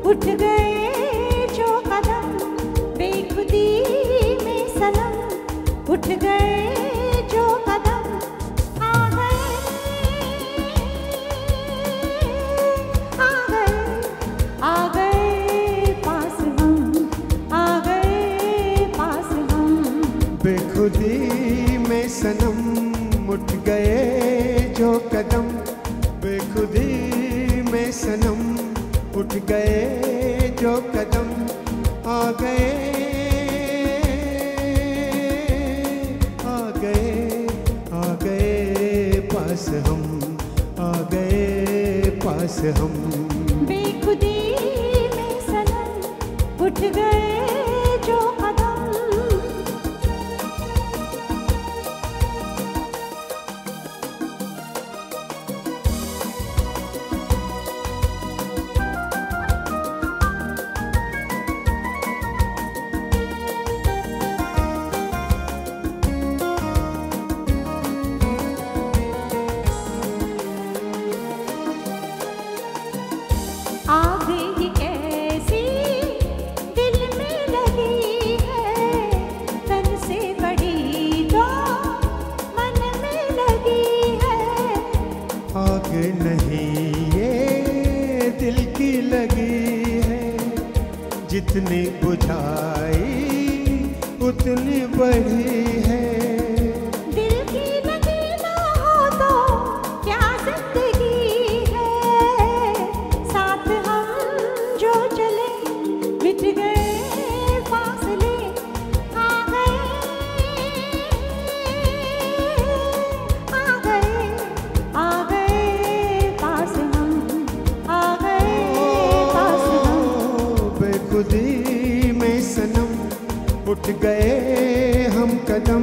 उठ गए जो कदम बेखुदी में सनम, उठ गए जो कदम आ गए, आ गए, आ गए पास हम, आ गए पास हम। बेखुदी में सनम उठ गए जो कदम, बेखुदी में सनम उठ गए जो कदम आ गए, आ गए, आ गए पास हम, आ गए पास हम। बेखुदी में सनम उठ गए जो कदम। आग ही कैसी दिल में लगी है, तन से बड़ी तो मन में लगी है। आग नहीं ये दिल की लगी है, जितनी बुझाई उतनी बढ़ी है। दिल की लगी ना हो तो क्या जिंदगी है, साथ हम जो चले मिट गए फासले, आ गए, आ गए, आ गए पास हम, आ गए पास हम। बेखुदी में सनम उठ गए हम कदम।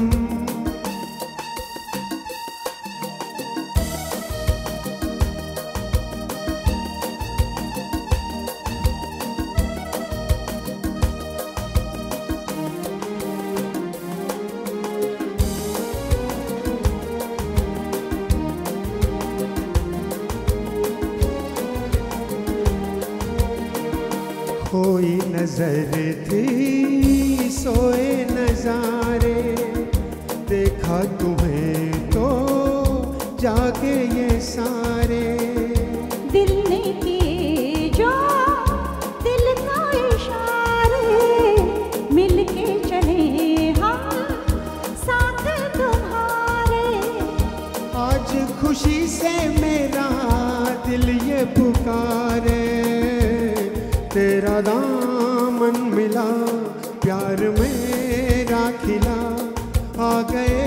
कोई नजर थी सोए नजारे, देखा तुम्हें तो जागे ये सारे। दिल ने किए जो दिल का इशारे, मिलके चले हम साथ तुम्हारे। आज खुशी से मेरा दिल ये पुकारे, तेरा दामन मिला प्यार मेरा खिला, आ गए,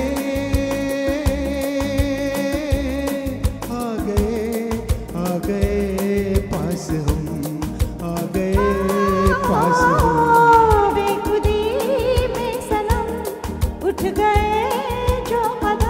आ गए, आ गए पास हम, आ गए पास हम। बेखुदी में सनम उठ गए जो कदम।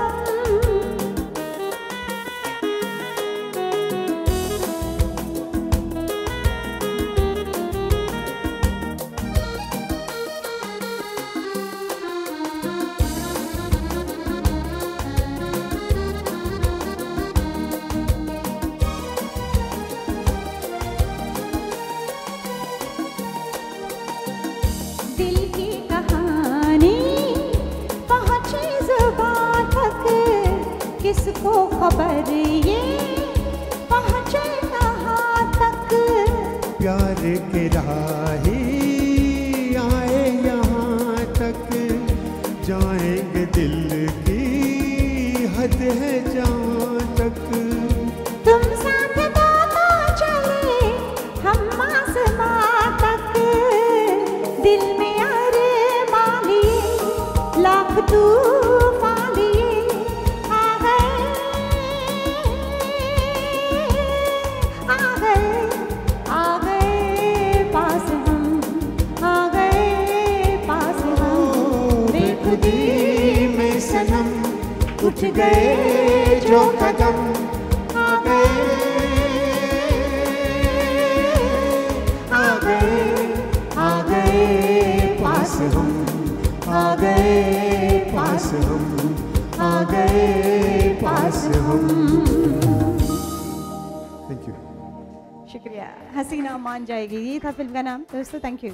दिल की कहानी पहुंची जुबान तक, किसको खबर ये पहुंचे कहाँ तक। प्यार के राही आए यहाँ तक, जाएंगे दिल की हद है जहाँ तक। तुम साथ तो चले हम आसमां तक, दिल में अरमान लिए लाख तूफान लिए, आ गए, आ गए, आ गए पास हम, आ गए पास हम। बेखुदी में सनम उठ गए जो कदम, आ गए, आ गए, आ गए पास हम, आ गए पास हम, आ गए पास हम। Thank you. शुक्रिया। हसीना मान जाएगी, ये था फिल्म का नाम। दोस्तों थैंक यू।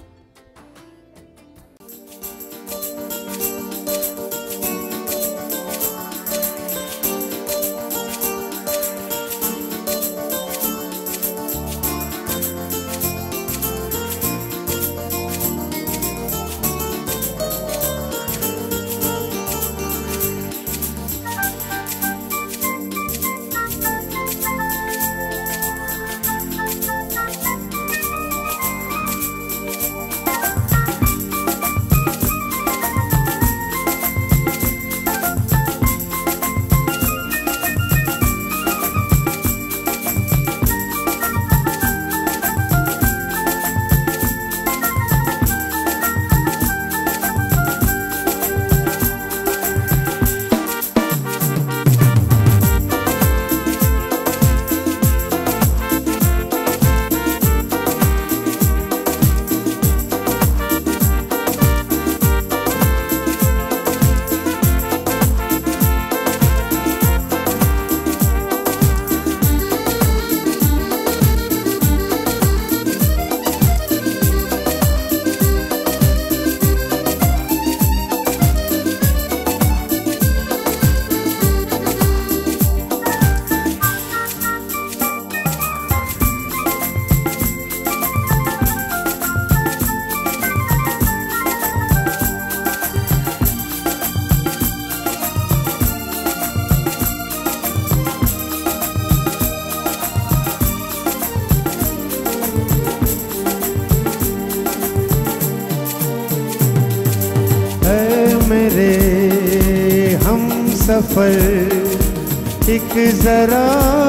सफर एक जरा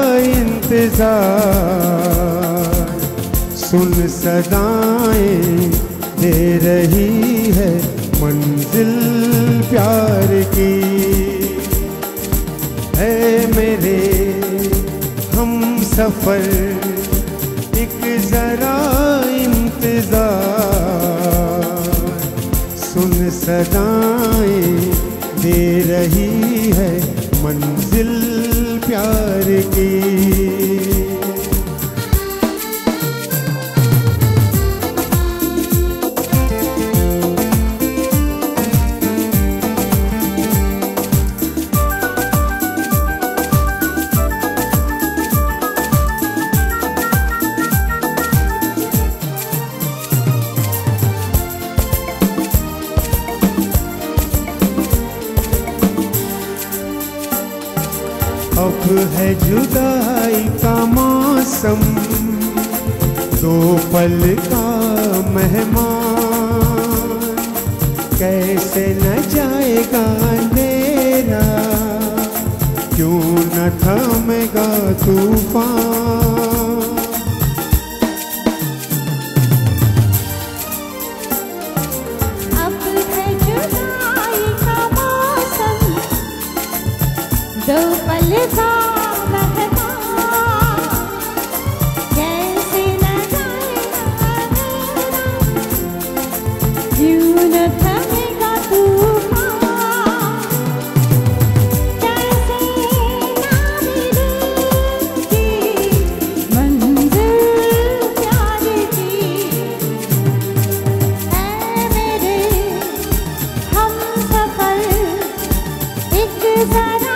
इंतजार, सुन सदाएं दे रही है मंजिल प्यार की। है मेरे हम सफर एक जरा इंतजार, सुन सदाएं दे रही है मंजिल प्यार की। अब है जुदाई का मौसम, दो पल का मेहमान, कैसे न जाएगा अंधेरा, क्यों न थमेगा तूफान। अब है जुदाई का मौसम, दो पल का मेहमान, कैसे न जाएगा अंधेरा, क्यों न थमेगा तूफान। कैसे ना मिलेगी मंजिल प्यार की। है मेरे हम सफर एक जरा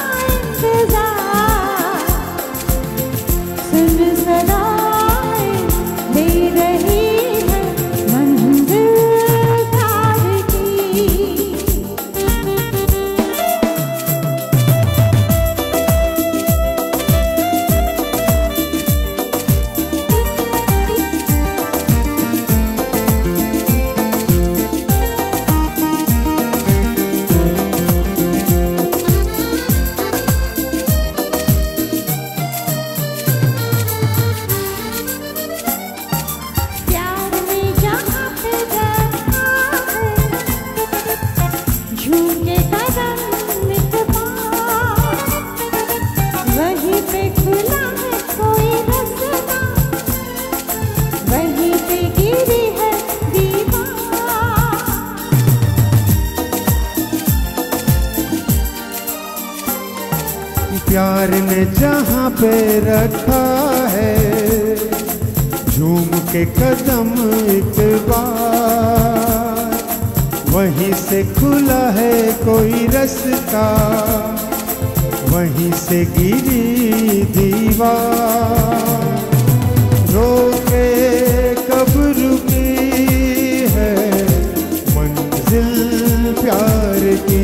इंतजार, सुन सदाएं दे रही है मंजिल प्यार की। प्यार में जहाँ पे रहता है, झूठे कदम मितवार, वहीं पे खुला है कोई रास्ता, वहीं पे गिरी है दीवार। प्यार ने जहाँ पे रखा है, चूम के कदम एक बार, वहीं से खुला है कोई रास्ता, वहीं से गिरी दीवार। रोके कब रुकी है मंजिल प्यार की,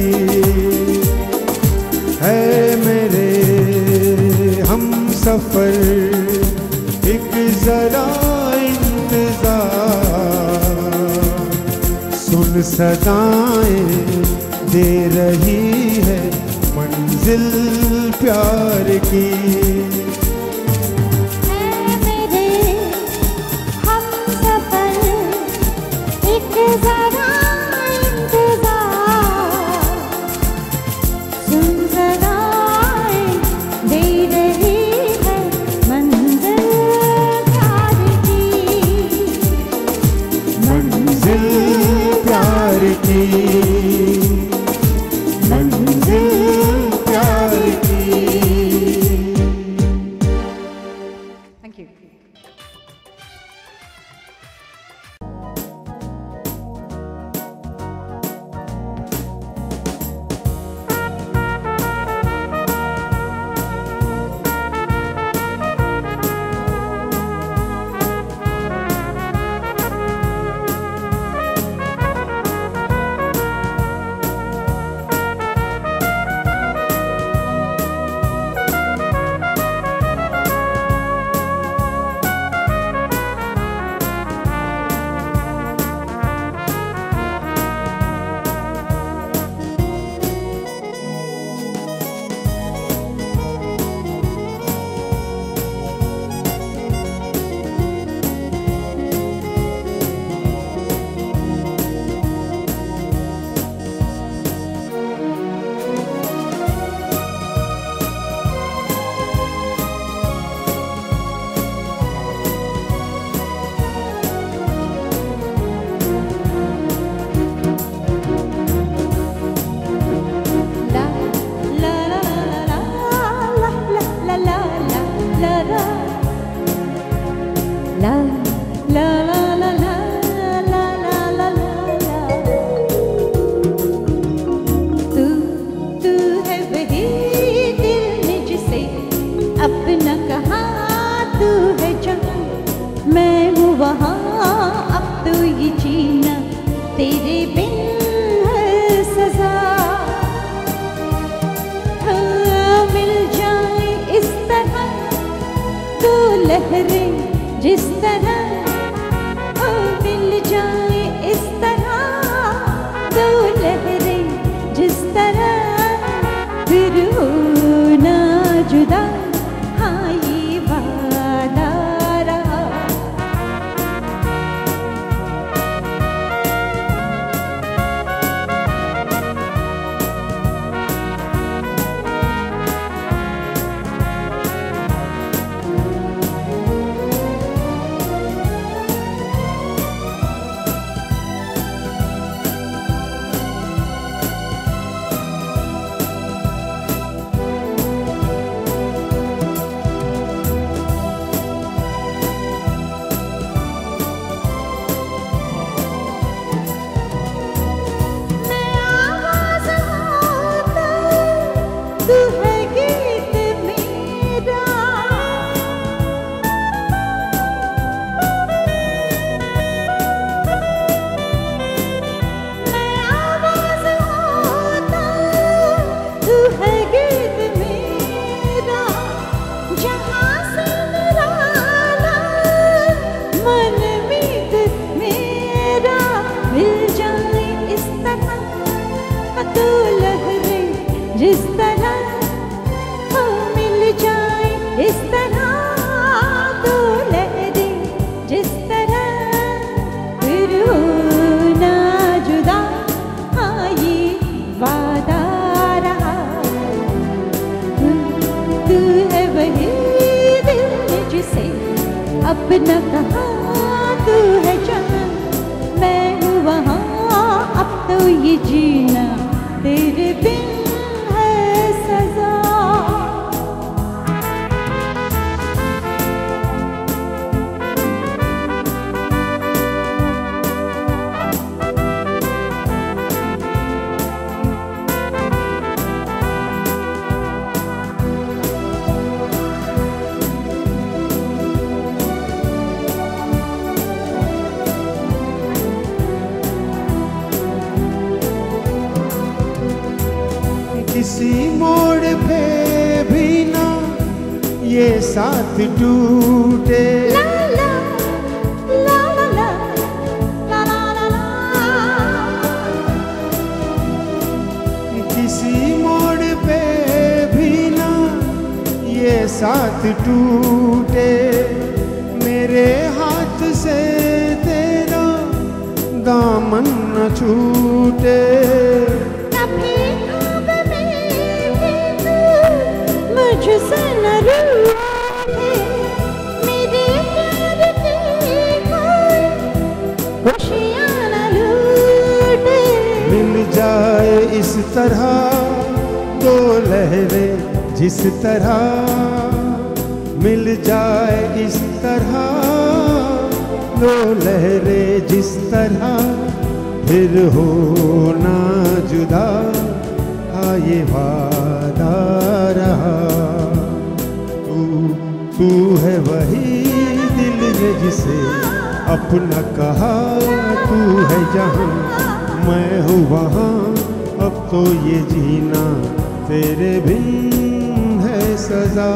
है मेरे हम सफर एक जरा इंतजार। सुन सदाएं दे रही है मंजिल प्यार की। है मेरे हम सफर एक जरा इंतजार। सुन सदाएं दे रही है मंजिल प्यार की, मंजिल प्यार की, मंजिल प्यार की। Thank you. अपना कहा तू है जहाँ मैं हूँ वहाँ, अब तो ये जीना तेरे बिन है सजा। हाँ मिल जाए इस तरह तो लहरें जिस तरह, मिल जाए इस तरह तो लहरें जिस तरह, फिर हो ना जुदा, हाँ ये वादा रहा। तू है गीत मेरा, मैं आवाज़ होता, तू है गीत मेरा, जहाँ से निराला मन मीत मेरा, मिल जाए इस तरह तो लहरें जिस तरह, मिल जाए इस तरह तो लहरें जिस तरह, फिर हो ना जुदा, हाँ ये वादा रहा। तू है वही दिल जिसे अपना कहा तू है जहाँ मैं हूँ वहाँ, अब तो ये जीना तेरे बिन है सजा। साथ टूटे। ला ला ला ला ला ला ला ला। किसी मोड़ पे भी ना ये साथ टूटे, मेरे हाथ से तेरा दामन न छूटे। कभी ख्वाब में भी तू मुझसे न रूठे, मेरे प्यार की कोई खुशियाँ न लूटे। मिल जाए इस तरह दो लहरें जिस तरह, मिल जाए इस तरह दो लहरें जिस तरह, फिर हो ना जुदा हाँ ये वादा रहा। तू है वही दिल ये जिसे अपना कहा, तू है जहाँ मैं हूँ वहाँ, अब तो ये जीना तेरे बिन है सजा।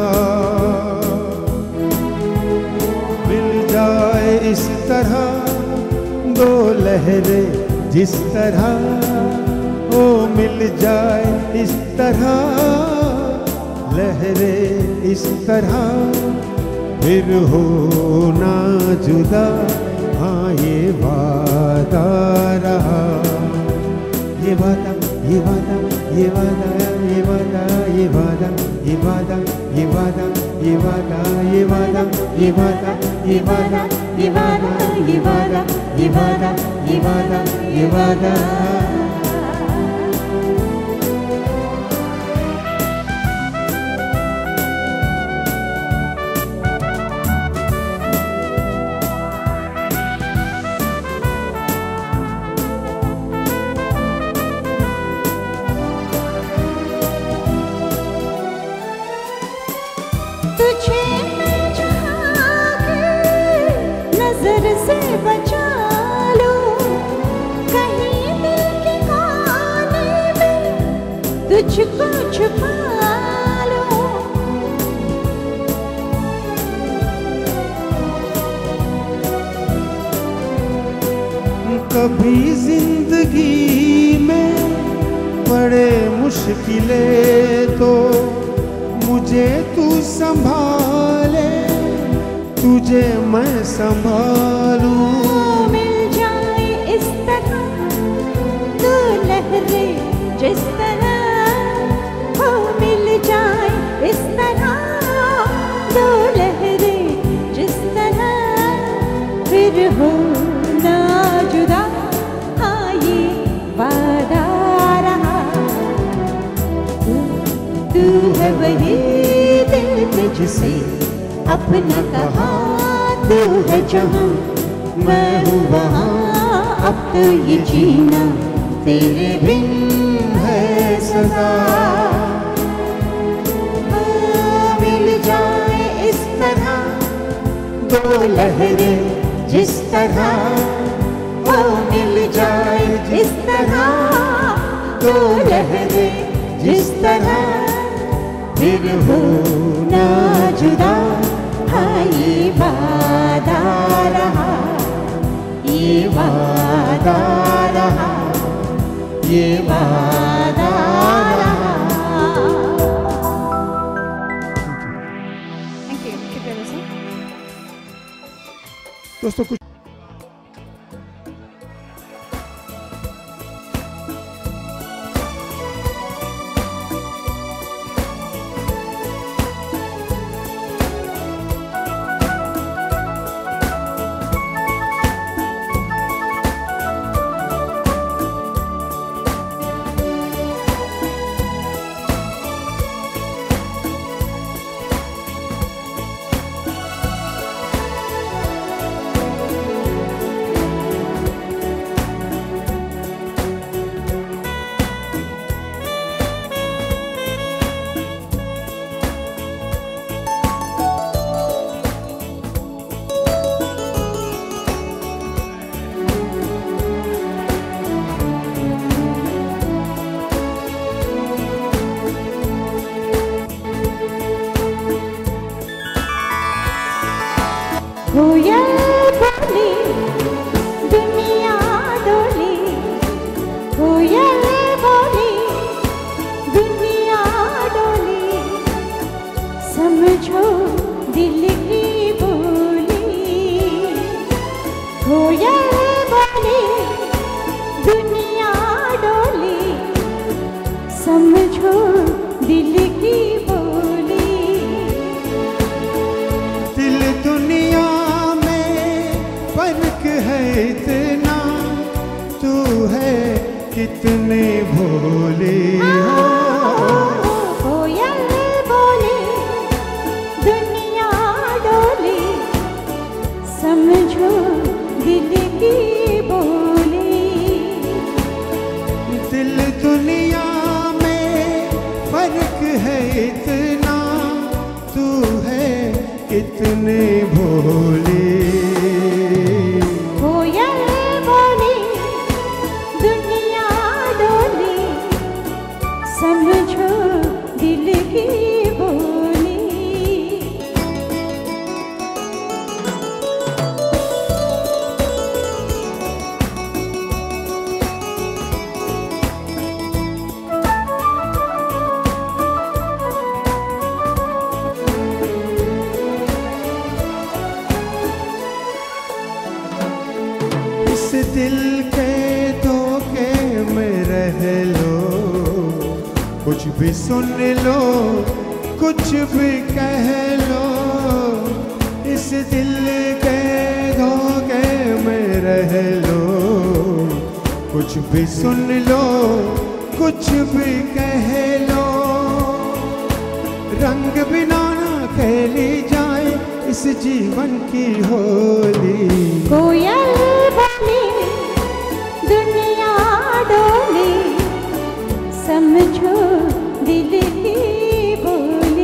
मिल जाए इस तरह दो लहरें जिस तरह, ओ मिल जाए इस तरह लहरें इस तरह, फिर हो ना जुदा हाँ ये वादा रहा। ये वादा ये वादा ये वादा ये वादा ये वादा ये वादा ये वादा ये वादा ये वादा ये वादा ये वादा ये वादा ये वादा ये वादा ये वादा ये वादा। तुझे मैं जहाँ की नजर से बचा लूं, कहीं दिल के कोने में तुझको छुपा लूं। कभी जिंदगी में बड़े मुश्किलें तो मुझे तू संभाले, तुझे मैं संभालूं। मिल जाए इस तरह दो लहरें जिस तरह, हो मिल जाए इस तरह दो लहरें जिस तरह, फिर हो ना जुदा हाँ ये वादा रहा। तू है वही दिल जिसे अपना कहा, तू है जहाँ मैं हूँ वहाँ, अब तो ये जीना तेरे बिन है सदा। मिल जाए इस तरह दो लहरें जिस तरह, ओ मिल जाए इस तरह दो लहरें जिस तरह, फिर हो ना जुदा हाँ ये वादा रहा। ये वादा रहा, ये वादा रहा। Thank you. Keep it listening. दोस्तों कुछ कोयल बोली दुनिया डोली, कोयल बोली दुनिया डोली, समझो दिल की बोली। कोयल बोली दुनिया डोली, समझो दिल की बोली। दिल दुनिया में फर्क है इतना, तू है कितने भोले हो। कोयल बोली दुनिया डोली, समझो दिल की बोली। दिल दुनिया में फर्क है इतना, तू है कितने भोले। कोयल बोली दुनिया डोली, समझो दिल की बोली। इस दिल के धोखे में रह लो, कुछ भी सुन लो, कुछ भी कह लो। इस दिल के धोखे में रह लो, कुछ भी सुन लो, कुछ भी कह लो। रंग बिना ना खेली जाए इस जीवन की होली। कोयल बोली दुनिया डोली, समझो दिल की बोली।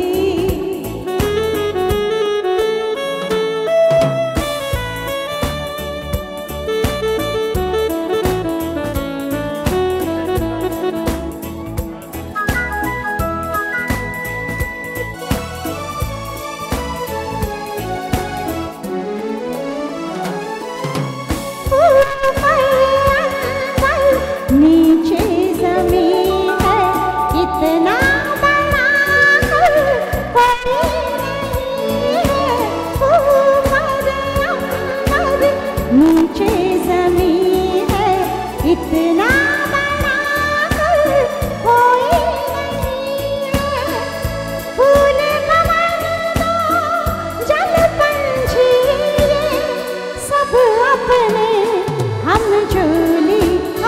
नीचे ज़मीन है इतना बड़ा, कोई नहीं है ऊपर अंबर। नीचे ज़मीन है इतना बड़ा, कोई नहीं है। फूल पवन दो जल पंछी, सब अपने हम झोली।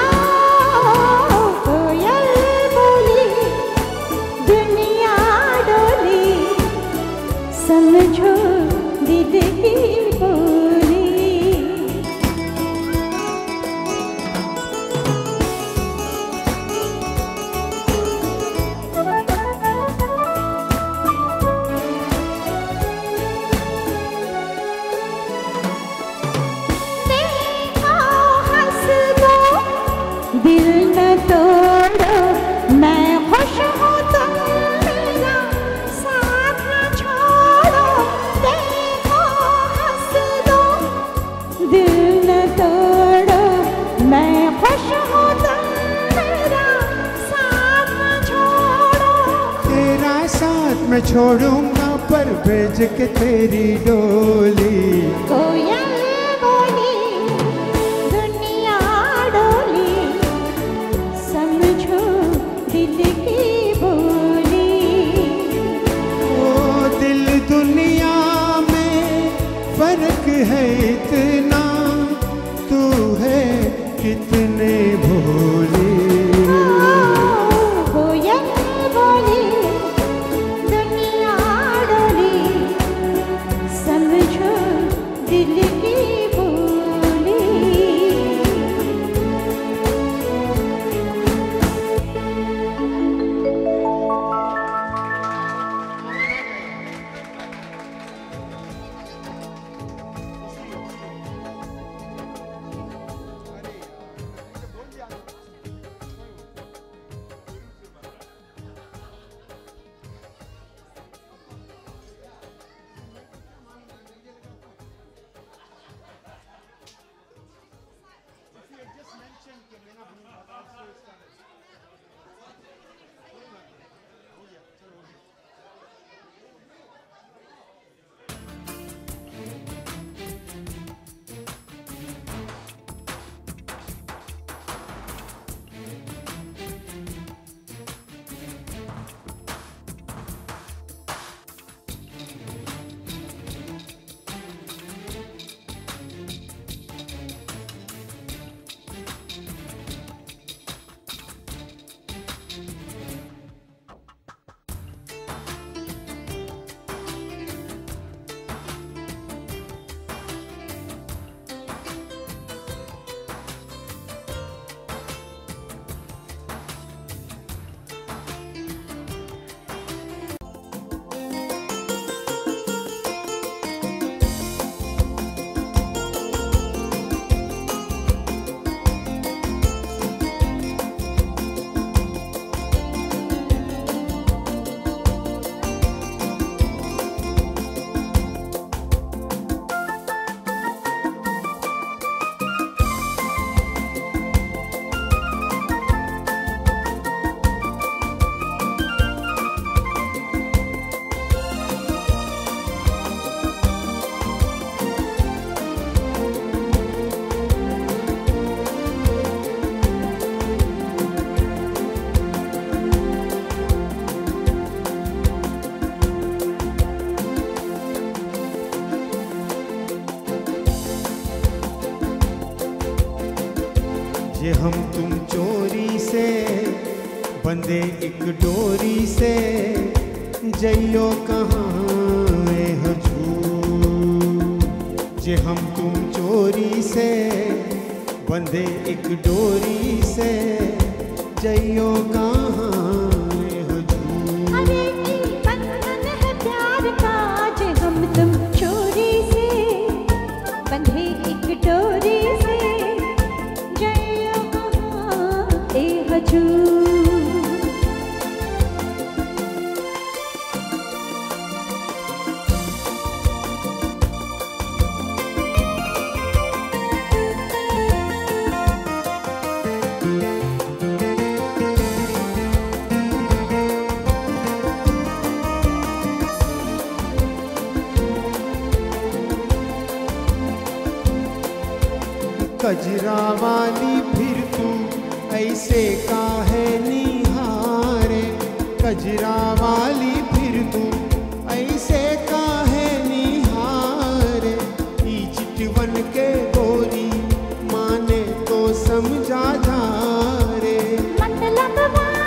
कोयल बोली दुनिया डोली, समझो दिल की बोली। देखो हंस दो दिल न तोड़ो, मैं खुश हूँ तुम मेरा साथ न छोड़ो। देखो हंस दो दिल न तोड़ो, मैं खुश हूँ तुम मेरा साथ न छोड़ो। तेरा साथ मैं छोड़ूंगा पर भेज के तेरी डोली। कोयल बोली दुनिया डोली, समझो दिल की बोली। ओ दिल दुनिया में फर्क है इतना, तू है कितने भोले। कोयल बोली दुनिया डोली, समझो दिल की बोली। ये हम तुम चोरी से बंधे एक डोरी से, जइयो कहाँ ए हजूर। ये हम तुम चोरी से बंधे एक डोरी से, जइयो कहाँ ए हजूर। अरे ई बंधन है प्यार का, जे हम तुम चोरी से बंधे एक डोरी से, जइयो कहाँ ए हजूर। कजरा वाली फिर तू ऐसे काहे निहारे, कजरा वाली फिर तू ऐसे काहे निहारे। ई चितवन के गोरी माने तो समझा जा रे। मतलब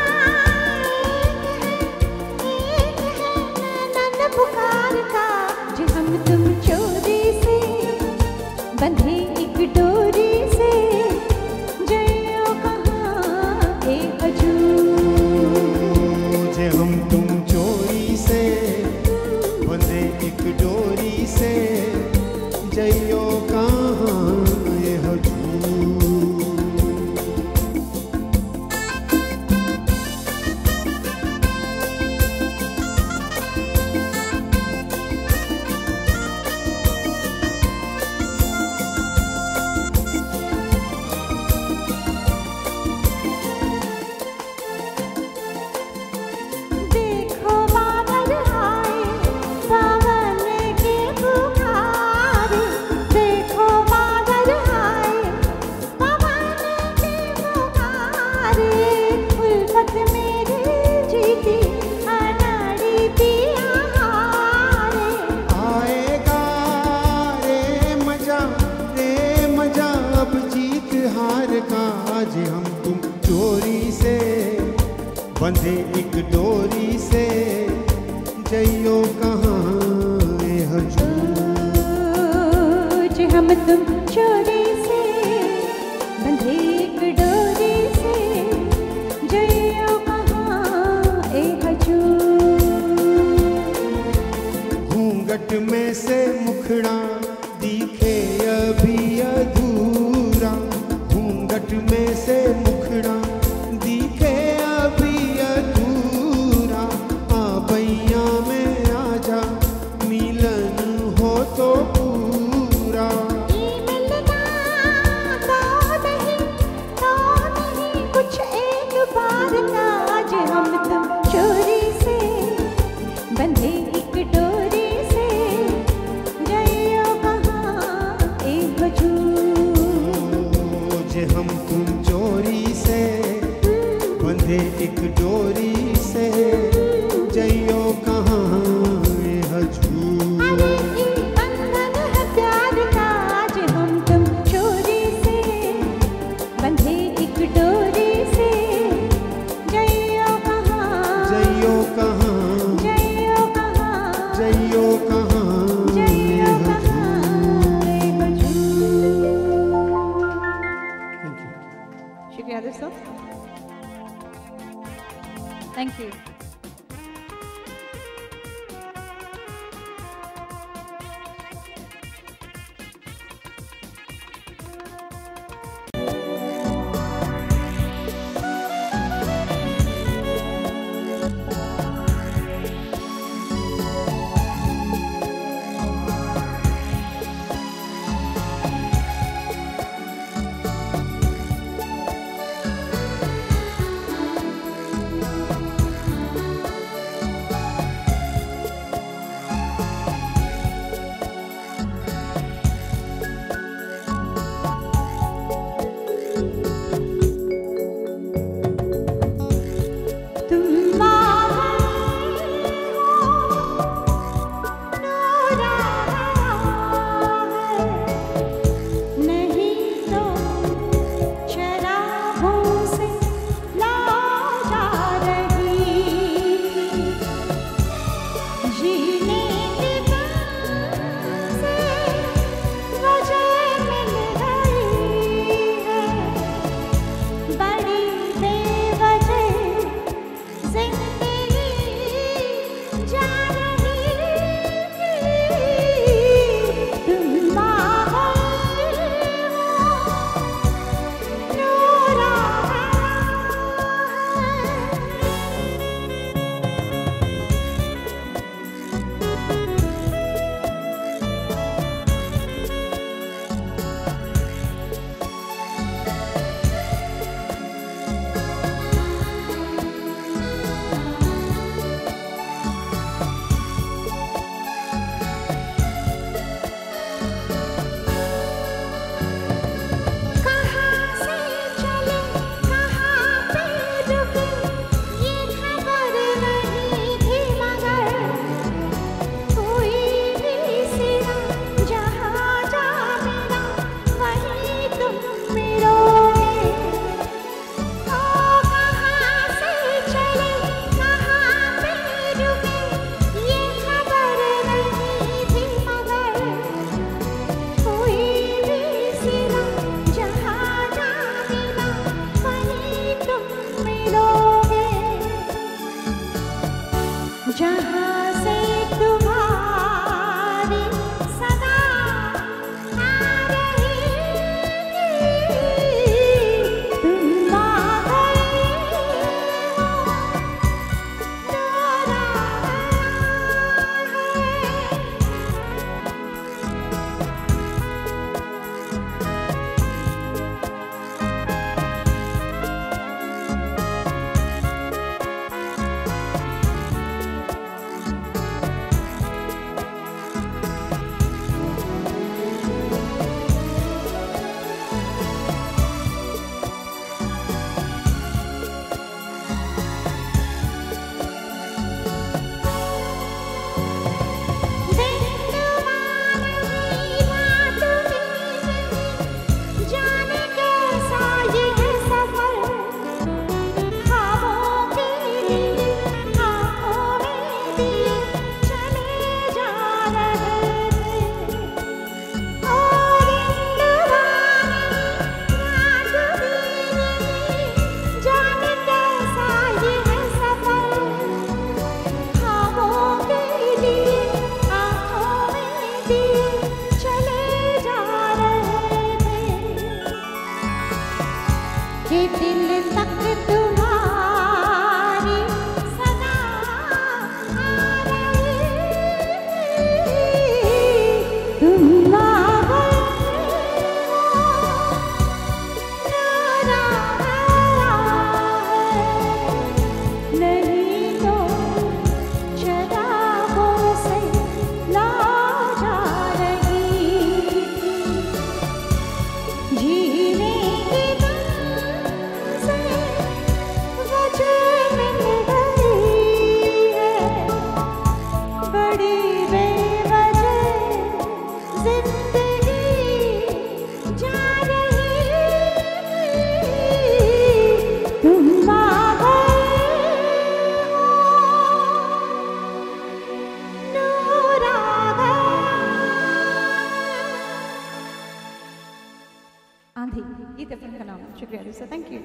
एक है नैनन पुकार का, जे हम तुम चोरी से बंधे एक डोरी से, जइयो कहाँ ए हजूर। जे हम तुम चोरी से बंधे एक डोरी से, जइयो कहाँ ए हजूर। देखो बादल आए सावन के पुकारे, देखो बादल आए सावन के पुकारे। उल्फत मेरी जीती अनाड़ी पिया हारे। आएगा रे मजा अब जीत हार का। आज हम तुम चोरी से बंधे एक डोरी से, जइयो कहाँ ए हजूर। जे हम तुम चोरी से बंधे एक डोरी से, जइयो कहाँ ए हजूर। घूंघट में से मुखड़ा दिखे अभी अधूरा, घूंघट में से मुखड़ा दिखे अभी अधूरा। आ बैया में आजा मिलन हो तो पूरा। ई मिलना तो नहीं कुछ एक बार का, जे हम तुम चोरी से बंधे एक डोरी से, जइयो कहाँ ए हजूर। जे हम तुम चोरी से बंधे एक डोरी से, जइयो कहाँ ए हजूर। अरे ई बंधन है प्यार का, जे हम तुम चोरी से बंधे एक डोरी से, जइयो कहाँ जइयो कहाँ जइयो कहाँ जइयो कहाँ जइयो कहाँ ए हजूर। दिल तक तुम्हारी सदा आ रही, तुम आ गए, नहीं तो शराबों से ला जा रही थी, जीने की दम से मुझे मिल गई है, बड़ी बेवजह जिंदगी जा रही, तुम आ गए हो, नूर आ गया। आंधी, ये थे फिल्म का नाम। शुक्रिया दोस्तों, थैंक यू।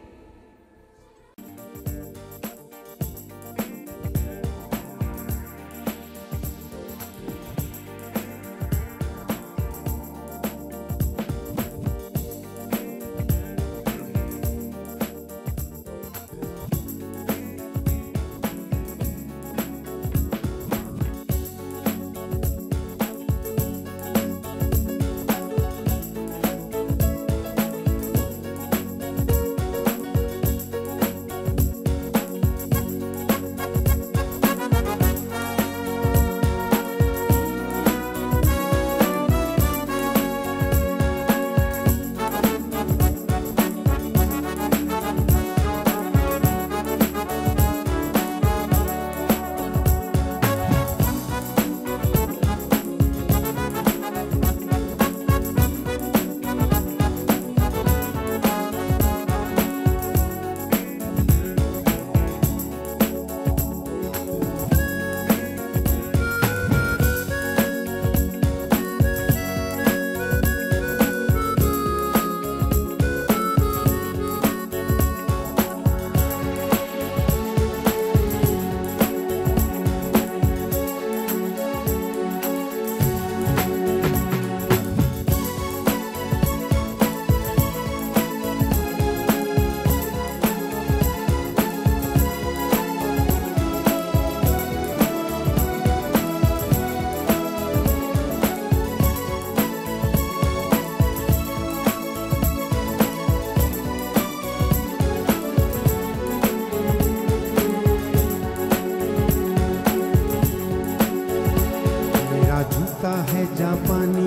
है जापानी,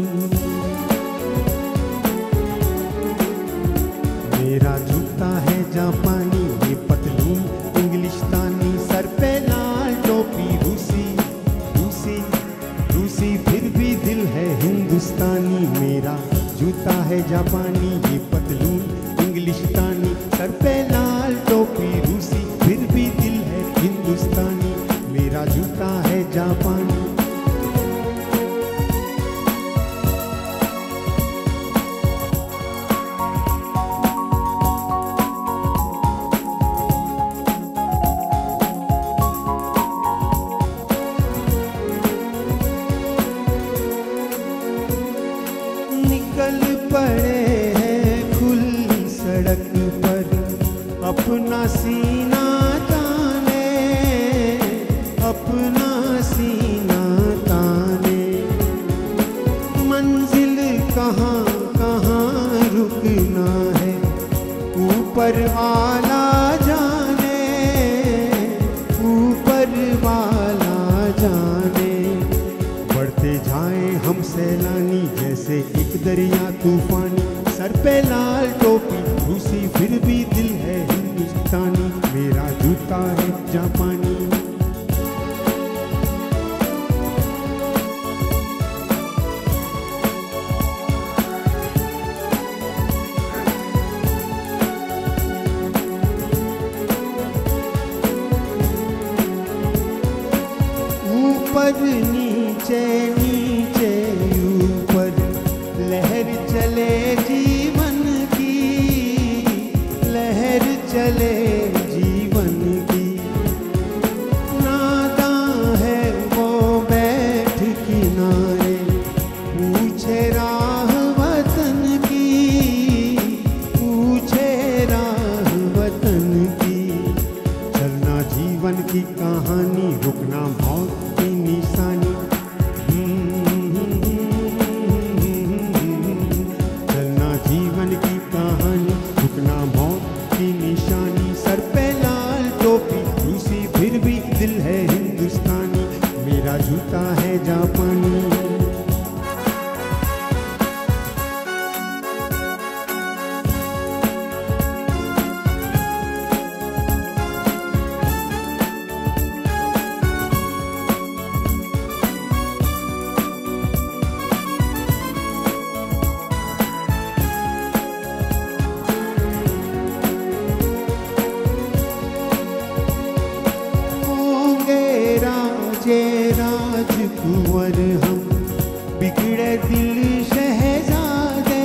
मेरा जूता है जापानी, ये पतलून इंग्लिशतानी, सर पे लाल टोपी रूसी, रूसी रूसी फिर भी दिल है हिंदुस्तानी। मेरा जूता है जापानी, ये पतलून इंग्लिशतानी, सर पे लाल टोपी रूसी फिर भी दिल है हिंदुस्तानी। मेरा जूता है जापानी। निकल पड़े हैं खुली सड़क पर, अपना सीना ताने, अपना सीना ताने। मंजिल कहाँ कहाँ रुकना है, ऊपर वाला जाने, ऊपर वाला जाने। बढ़ते जाए हम सैलानी जैसे एक दरिया तूफानी, सर पे लाल टोपी रूसी फिर भी दिल है हिंदुस्तानी। मेरा जूता है जापानी। ऊपर नीचे नीचे ऊपर, लहर चले जीवन की, लहर चले जीवन की। नादां है वो बैठ किनारे, पूछे राह वतन की, पूछे दिल शहजादे,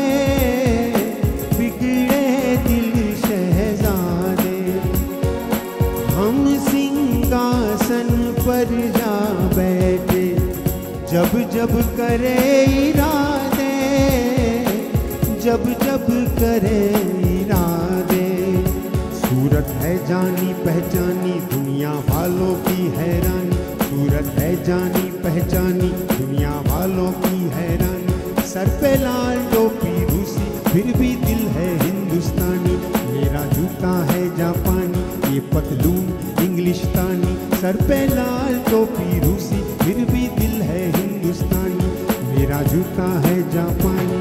बिगड़े दिल शहजादे, हम सिंहासन पर जा बैठे, जब जब करे इरादे, जब जब करे इरादे। सूरत है जानी पहचानी दुनिया वालों की हैरानी, सूरत है जानी पहचानी दुनिया वालों की हैरानी। सर पे लाल टोपी रूसी फिर भी दिल है हिंदुस्तानी, मेरा जूता है जापानी ये पतलून इंग्लिशतानी। सर पे लाल टोपी रूसी फिर भी दिल है हिंदुस्तानी, मेरा जूता है जापानी।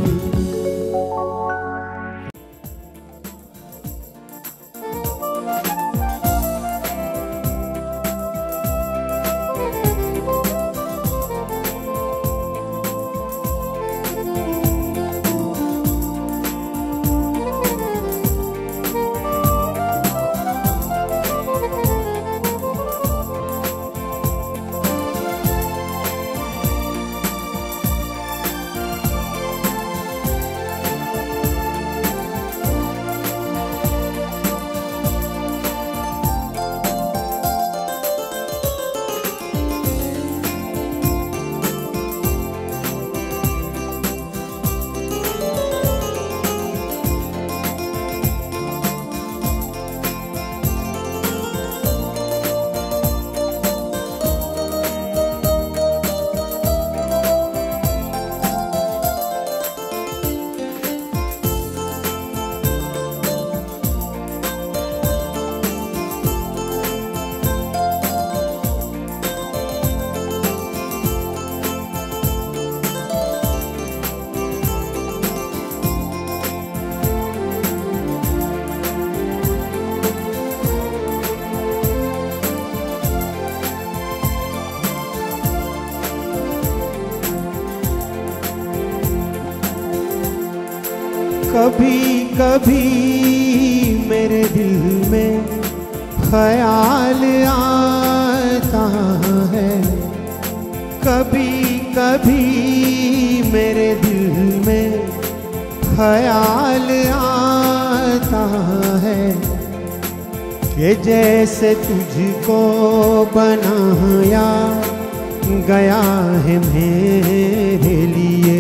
कभी कभी मेरे दिल में ख्याल आता है, कभी कभी मेरे दिल में ख्याल आता है कि जैसे तुझको बनाया गया है मेरे लिए,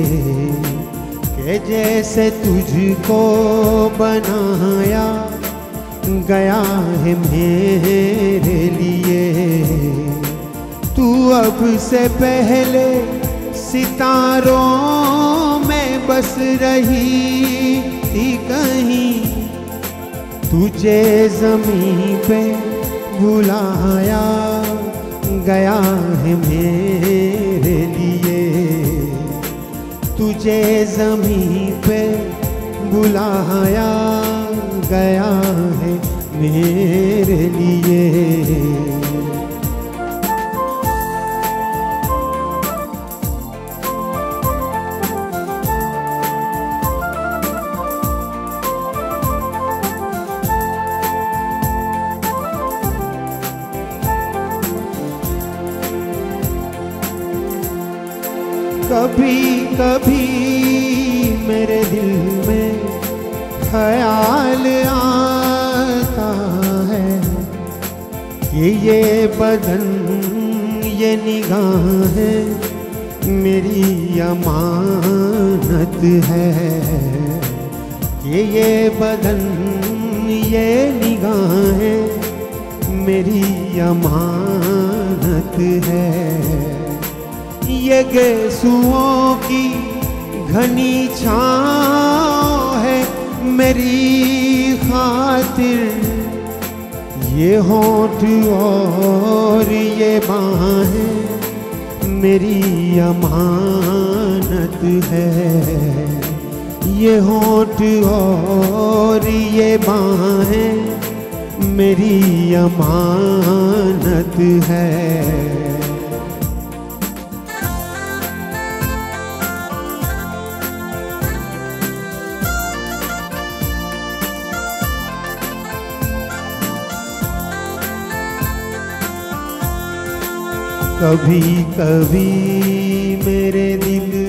कि जैसे तुझको बनाया गया है मेरे लिए। तू अब से पहले सितारों में बस रही थी कहीं, तुझे ज़मीं पे बुलाया गया है मेरे लिए, तुझे ज़मीं पे बुलाया गया है मेरे लिए। कभी कभी मेरे दिल में ख्याल आता है कि ये बदन ये निगाहें मेरी अमानत है, कि ये बदन ये निगाहें मेरी अमानत है। ये गेसुओं की घनी छाँव है मेरी खातिर, ये होंठ और ये बाहें मेरी अमानत है, ये होंठ और ये बाहें मेरी अमानत है। कभी कभी मेरे दिल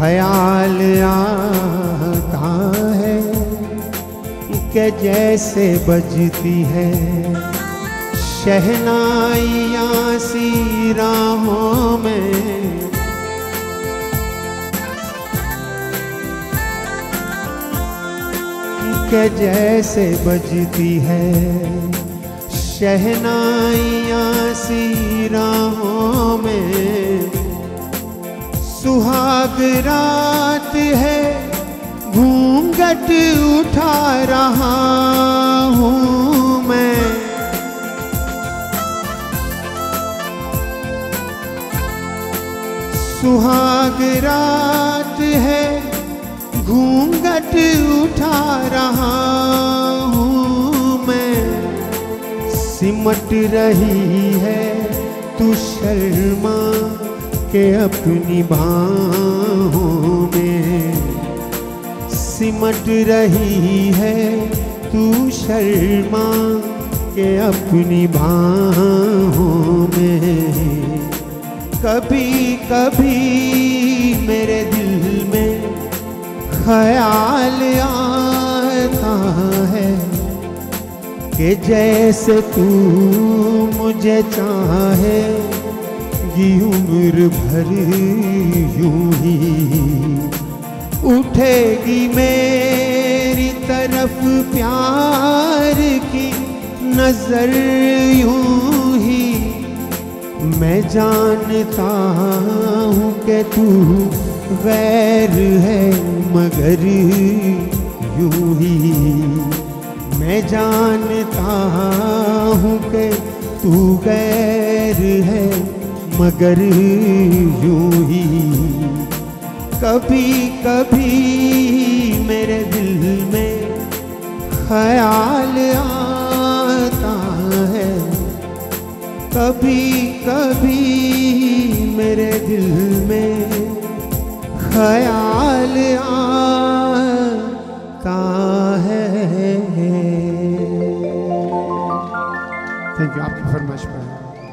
ख्याल आता है कि जैसे बजती है शहनाइयाँ सी राहों में, कि जैसे बजती है शहनाइयाँ सी राहों में। सुहाग रात है घूंघट उठा रहा हूँ मैं, सुहाग रात है घूंघट उठा रहा हूँ मैं। सिमट रही है तू शर्मा के अपनी बाहों में, सिमट रही है तू शर्मा के अपनी बाहों में। कभी कभी मेरे दिल में ख्याल आता है कि जैसे तू मुझे चाहे ये उम्र भर यूं ही उठेगी मेरी तरफ प्यार की नजर यूं ही। मैं जानता हूँ कि तू गैर है मगर यूं ही, मैं जानता हूँ कि तू गैर है मगर यूं ही। कभी कभी मेरे दिल में ख्याल आता है, कभी कभी मेरे दिल में ख्याल आता है। थैंक यू, आपकी फरमाइश पर।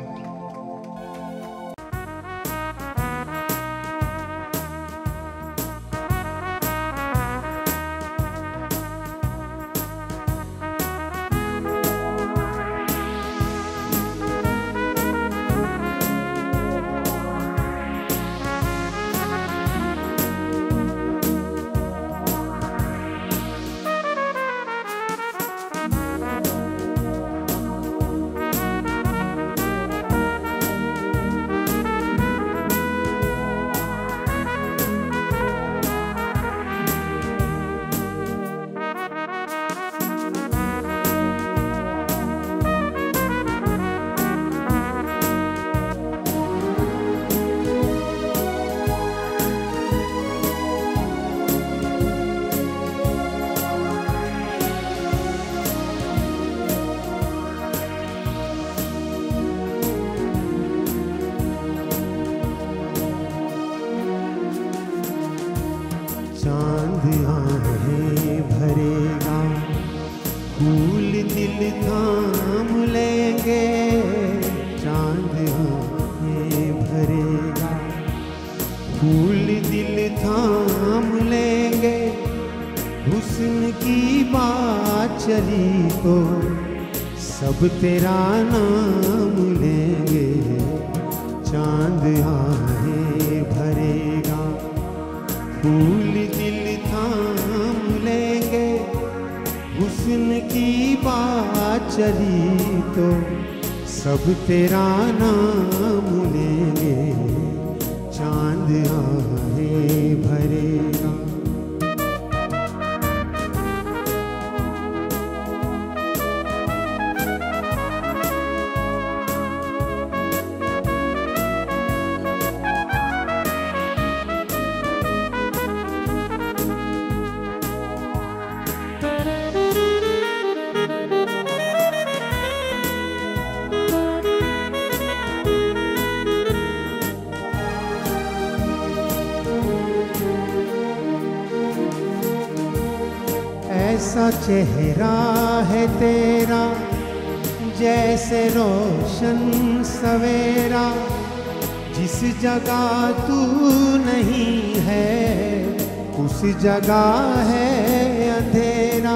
चांद आहें भरेगा, फूल दिल थाम लेंगे। चांद आहें भरेगा, फूल दिल थाम लेंगे। हुस्न की बात चली तो सब तेरा नाम लेंगे। चांद आहें भरेगा, फूल दिल थाम लेंगे। हुस्न की बात चली तो सब तेरा नाम लेंगे। चांद आहें भरेगा। ऐसा चेहरा है तेरा जैसे रोशन सवेरा। जिस जगह तू नहीं है उस जगह है अंधेरा।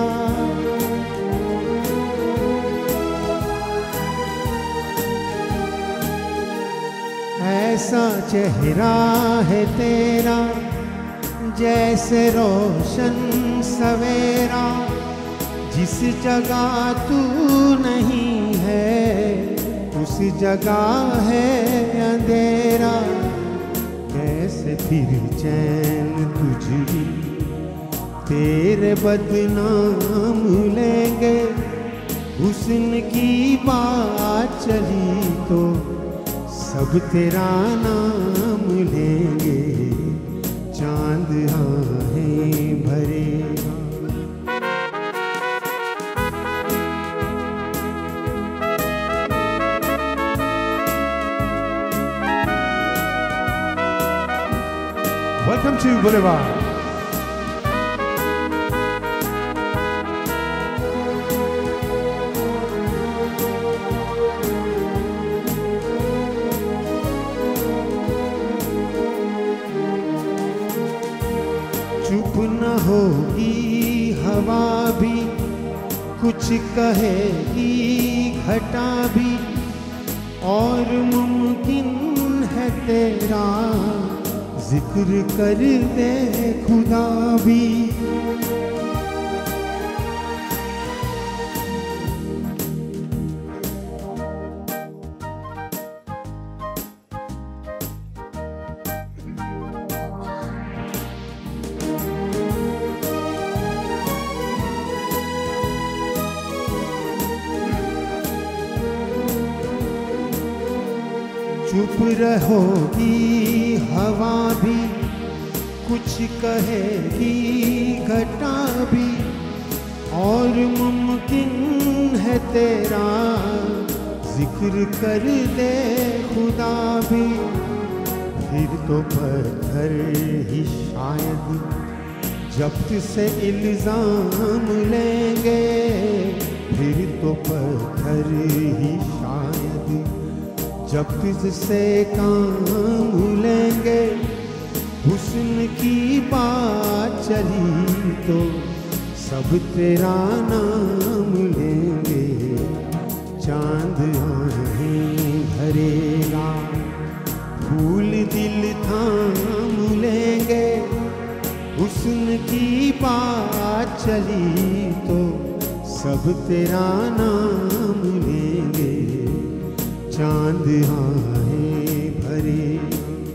ऐसा चेहरा है तेरा जैसे रोशन सवेरा। जिस जगह तू नहीं है उस जगह है अंधेरा। कैसे फिर चैन तुझी तेरे बदनाम लेंगे। हुस्न की बात चली तो सब तेरा नाम लेंगे। चांद आहें भरेगा। Welcome to Boulevard. चुप न होगी हवा भी कुछ कहेगी घटा भी। और मुमकिन है तेरा जिक्र कर दे खुदा भी। चुप रहोगी हवा भी कुछ कहेगी घटा भी। और मुमकिन है तेरा जिक्र कर दे खुदा भी। फिर तो पत्थर ही शायद जब्त से इल्जाम लेंगे। फिर तो पत्थर ही शायद जब्त से काम लेंगे। हुस्न की बात चली तो सब तेरा नाम लेंगे। चांद आहें भरेगा फूल दिल थाम लेंगे। हुस्न की बात चली तो सब तेरा नाम लेंगे। चांद आहें भरेगा।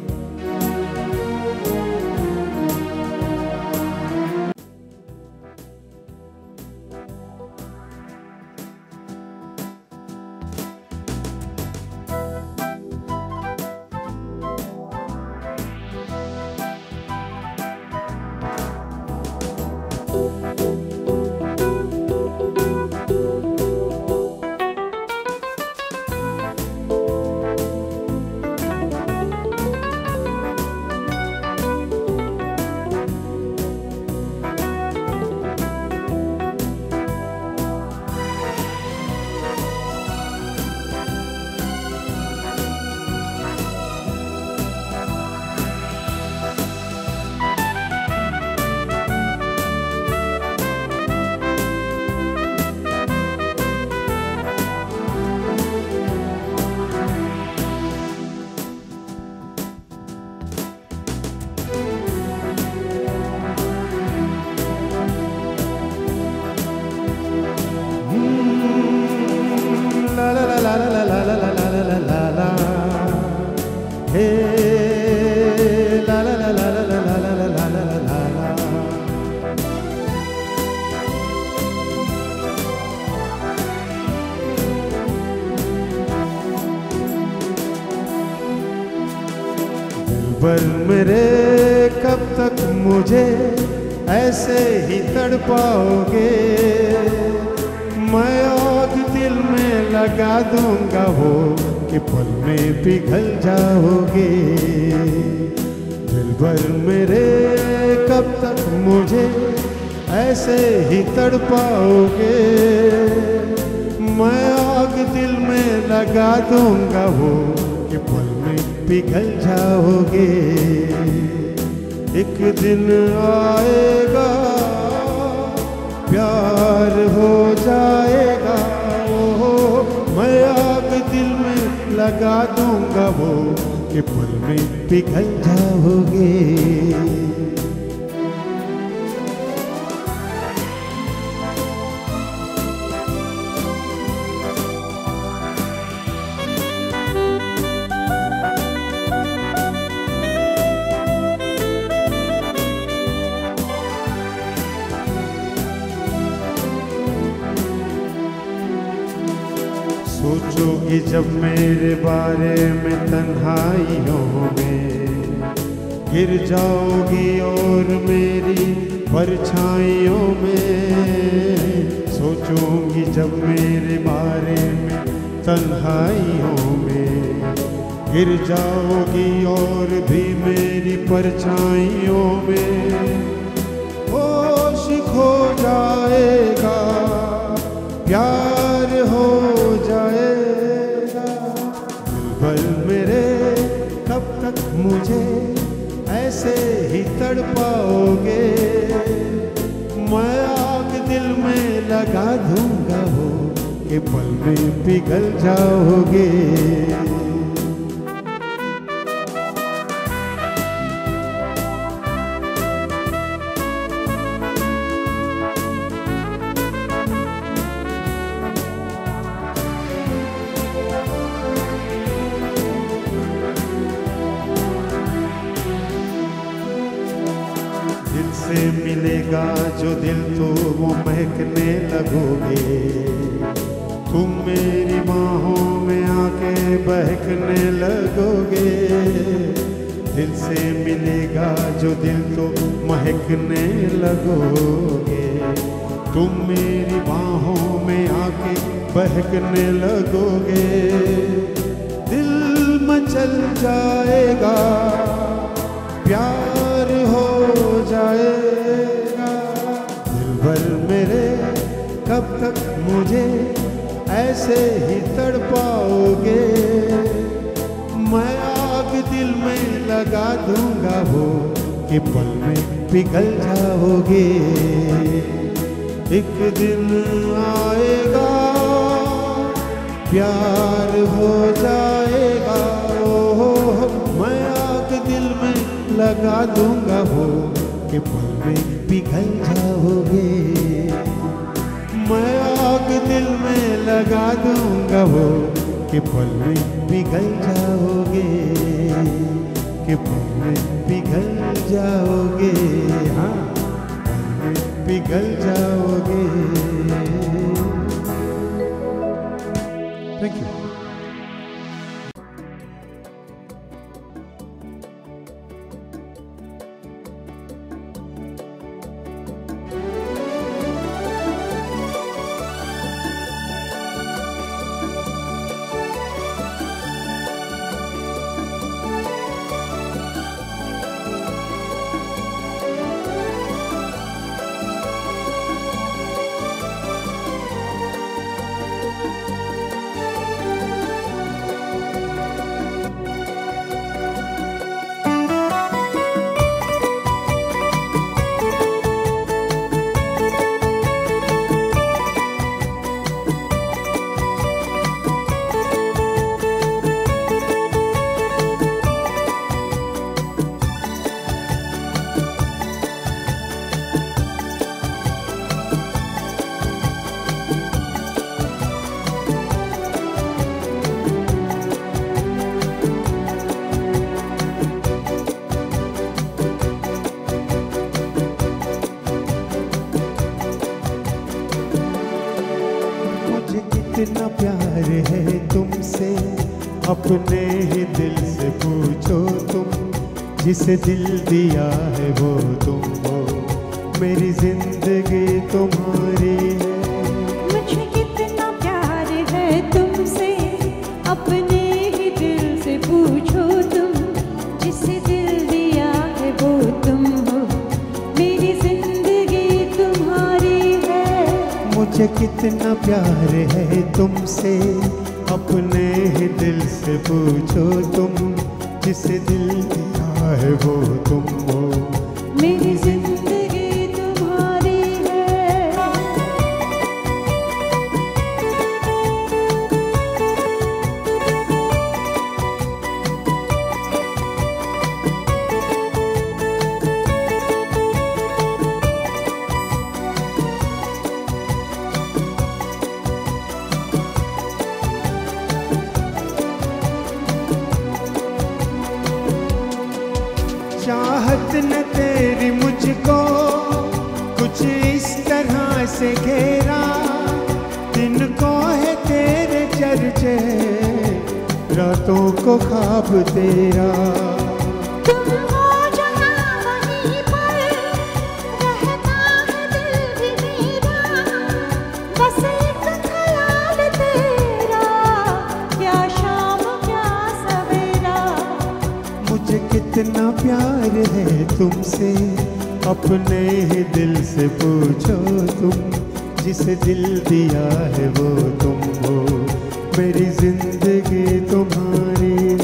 पर मेरे कब तक मुझे ऐसे ही तड़पाओगे। मैं आग दिल में लगा दूंगा वो कि पल में पिघल जाओगे। दिल भर मेरे कब तक मुझे ऐसे ही तड़पाओगे। मैं आग दिल में लगा दूंगा वो कि पल में पिघल जाओगे। एक दिन आएगा प्यार हो जाएगा। ओ मैं आग दिल में लगा दूंगा वो कि पल में पिघल जाओगे। सोचोगी जब मेरे बारे में तन्हाइयों में, गिर जाओगी और मेरी परछाइयों में। सोचोगी जब मेरे बारे में तन्हाइयों में, गिर जाओगी और भी मेरी परछाइयों में। होश खो जाएगा प्यार हो जाएगा। दिलबर मेरे कब तक मुझे ऐसे ही तड़पाओगे। मैं आग दिल में लगा दूंगा हो कि पल में पिघल जाओगे। से मिलेगा जो दिल तो वो महकने लगोगे। तुम मेरी बाहों में आके बहकने लगोगे। दिल से मिलेगा जो दिल तो महकने लगोगे। तुम मेरी बाहों में आके बहकने लगोगे। दिल मचल जाएगा प्यार हो जाएगा। दिलबर मेरे कब तक मुझे ऐसे ही तड़पाओगे। मैं आग दिल में लगा दूंगा वो कि पल में पिघल जाओगे। एक दिन आएगा प्यार हो जाएगा। ओह मैं आग दिल में लगा दूंगा वो कि पल में पिघल जाओगे। मैं आग दिल में लगा दूंगा वो कि पल में पिघल जाओगे। कि पल में पिघल जाओगे। हाँ पल में पिघल जाओगे। Thank you. कितना प्यार है तुमसे अपने ही दिल से पूछो तुम। जिसे दिल दिया है वो तुम हो। मेरी जिंदगी तुम्हारी है। मुझे कितना प्यार है तुमसे अपने ही दिल से पूछो तुम। जिसे दिल दिया है वो तुम हो। मेरी जिंदगी तुम्हारी है। मुझे कितना प्यार है तुमसे अपने ही दिल से पूछो तुम। जिसे दिल दिया है वो तुम हो। है तेरी मुझको कुछ इस तरह से घेरा, दिन को है तेरे चर्चे, रातों को ख्वाब तेरा। तुम हो जहाँ वहीं पर रहता है दिल भी मेरा, बस एक ख्याल तेरा, क्या शाम क्या सवेरा। मुझे कितना प्यार है तुमसे, अपने ही दिल से पूछो तुम, जिसे दिल दिया है वो तुम हो, मेरी जिंदगी तुम्हारी है।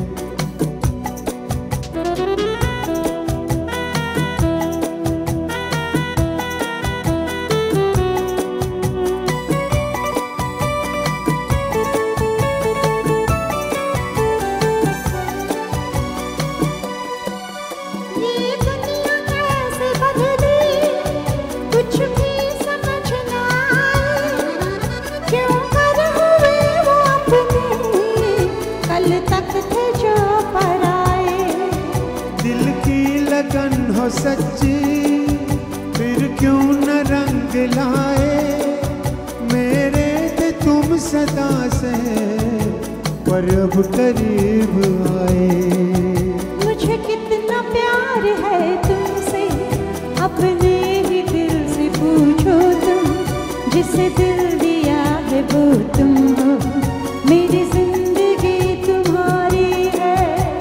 ये दुनिया कैसे बदली कुछ भी समझ ना आए, क्यों कर हुए वो अपने, कल तक थे जो पराए। दिल की लगन हो सच्ची फिर क्यों न रंग लाए, मेरे थे तुम सदा से पर अब करीब आए। मुझे कितना प्यार है तुमसे, अपने ही दिल से पूछो तुम, जिसे दिल दिया है वो तुम हो, मेरी जिंदगी तुम्हारी है।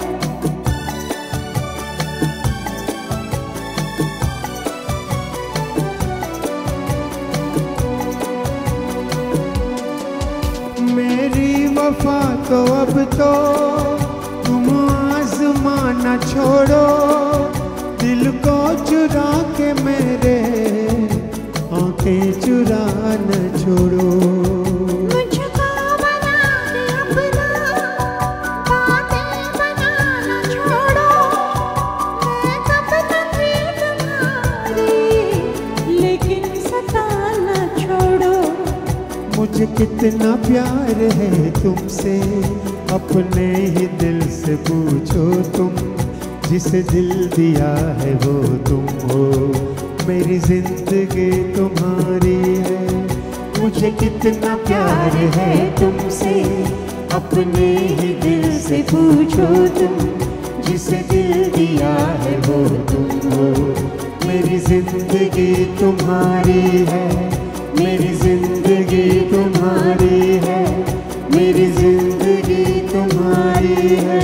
मेरी वफा तो अब तो तुम आजमाना छोड़ो, दिल को चुरा के मेरे आंखें चुरा न छोड़ो। मुझको बना के अपना, बातें बनाना छोड़ो, मैं कब तक ही तुम्हारी, लेकिन सताना छोड़ो। मुझे कितना प्यार है तुमसे, अपने ही दिल से पूछो तुम, जिसे दिल दिया है वो तुम हो, मेरी जिंदगी तुम्हारी है। मुझे कितना प्यार है तुमसे, अपने ही दिल से पूछो तुम, जिसे दिल दिया है वो तुम हो, मेरी जिंदगी तुम्हारी है, मेरी जिंदगी तुम्हारी है, मेरी जिंदगी तुम्हारी है।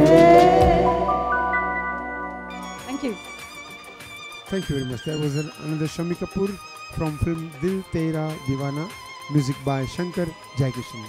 Thank you. Thank you very much. That was another Shami Kapoor from film Dil Tera Deewana, music by Shankar Jaikishan.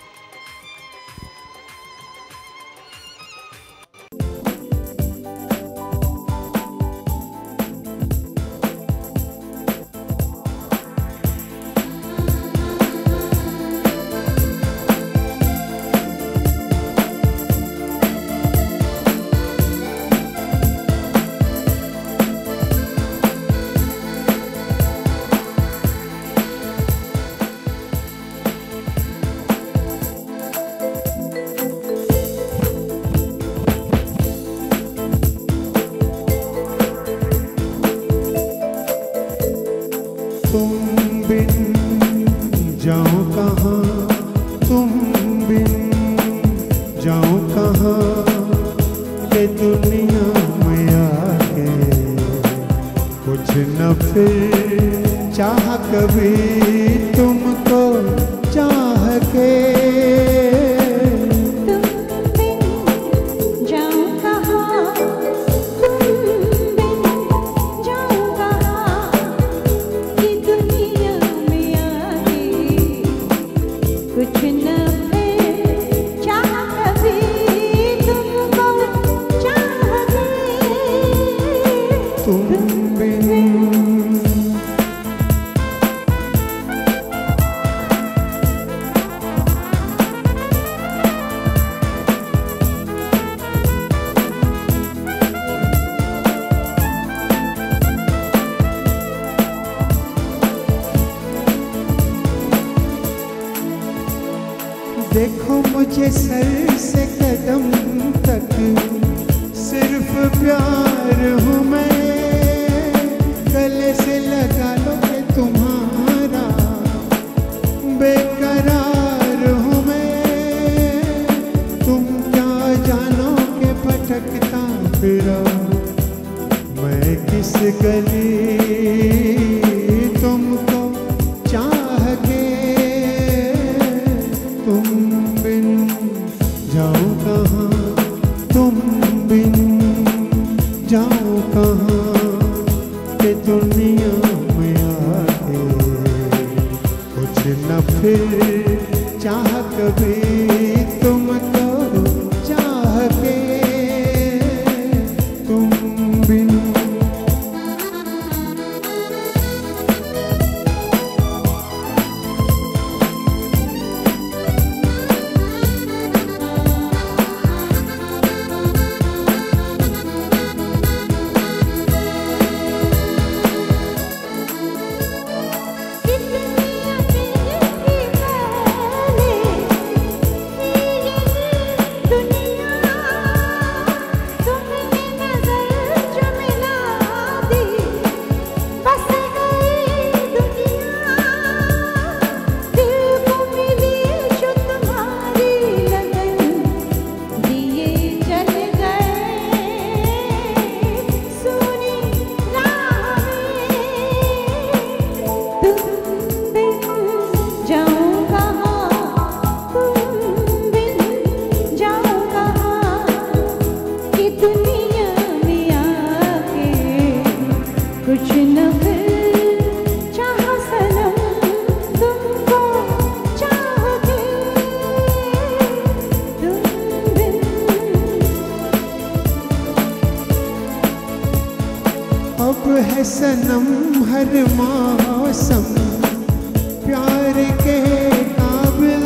तुम बिन जाऊं कहाँ, तुम बिन जाऊं कहाँ, ये दुनिया में आके कुछ न फिर चाह कभी तुमको चाह के। तुम बिन जाऊं कहाँ, तुम बिन जाऊं कहाँ, ये दुनिया में आके कुछ न फिर चाह कभी तुमको चाह के। तुम बिन देखो मुझे सर से कदम तक सिर्फ प्यार हूँ मैं, इस गली तुमको चाह के, तुम बिन जाऊं कहाँ, तुम बिन जाऊं कहाँ, के दुनिया में आके कुछ न फिर चाह कभी तुमको चाह के, तुम बिन। अब है सनम हर मौसम प्यार के काबिल,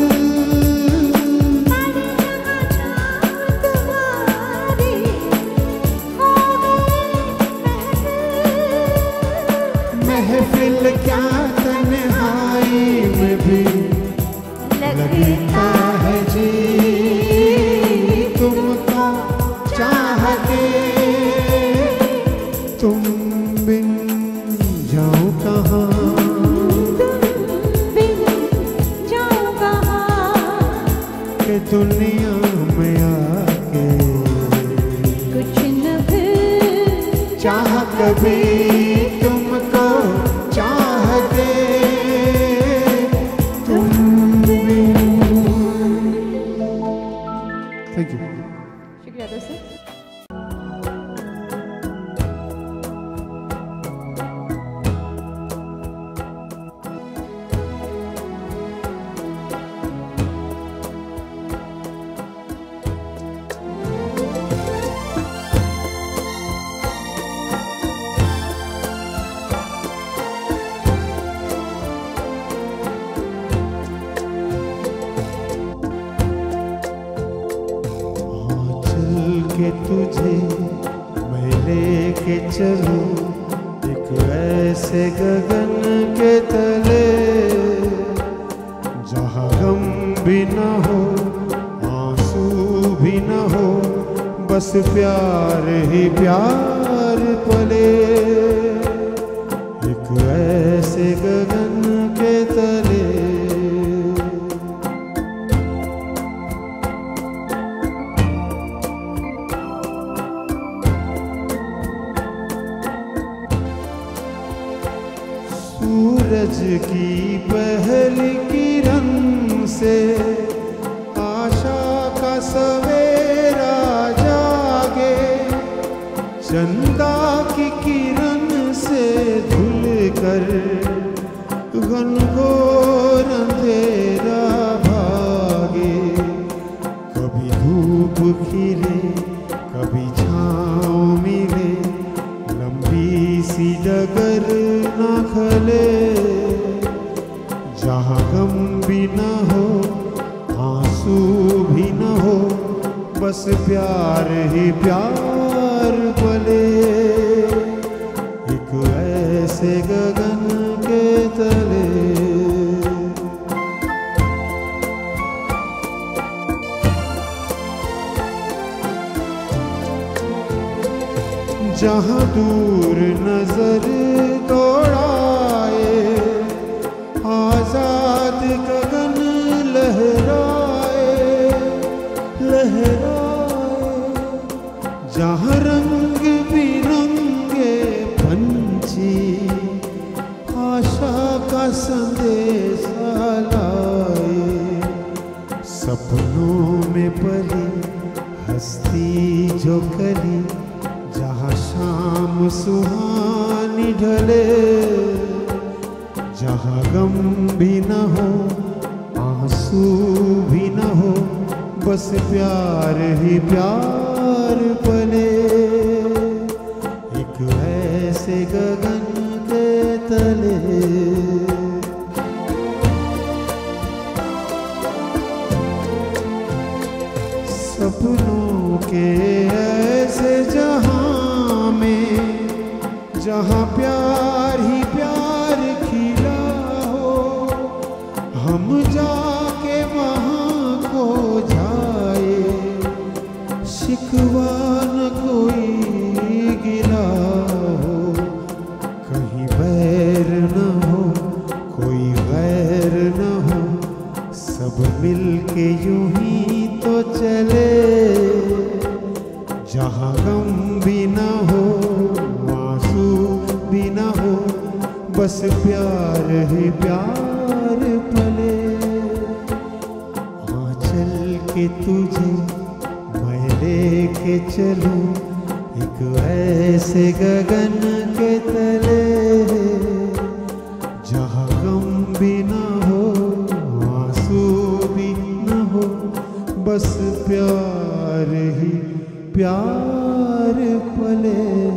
महफिल क्या तन्हाई में भी लगता है जी तुमको चाह के, तुम बिन जाऊं कहाँ, के दुनिया में आके कुछ न फिर चाह कभी तुमको चाह दे, तुम बिन। Thank you. शुक्रिया दोस्तों। के तुझे मैं लेके चलूं एक ऐसे गगन के तले, जहाँ गम भी न हो आंसू भी न हो, बस प्यार ही प्यार पले, एक ऐसे गगन के तले। सूरज की पहली किरण से आशा का सवेरा जागे, चंदा की किरण से धुल कर घनघोर अंधेरा भागे, कभी धूप खिले कभी छाँव मिले, लंबी सी डगर न खले, जहाँ गम भी न हो आंसू भी न हो, बस प्यार ही प्यार पले, एक ऐसे गगन के तले। जहाँ दूर नजर दौड़ाए, आजाद गगन लहराए लहराए, जहाँ रंग बिरंगे सुहानी ढले, जहाँ गम भी न हो आंसू भी न हो, बस प्यार ही प्यार पले। एक ऐसे गगन के तले, सपनों के ऐसे जहां में, जहां प्यार ही प्यार खिला हो, हम जाके वहां खो जाए, शिकवा न कोई गिला हो, कहीं बैर न हो कोई गैर न हो, सब मिलके यूं ही तो चले, जहाँ गम भी न हो आंसू भी न हो, बस प्यार ही प्यार पले। आंचल के तुझे मैं लेके चलूं, एक ऐसे गगन के तले, जहाँ गम भी न हो आंसू भी न हो, बस प्यार ही प्यार पले।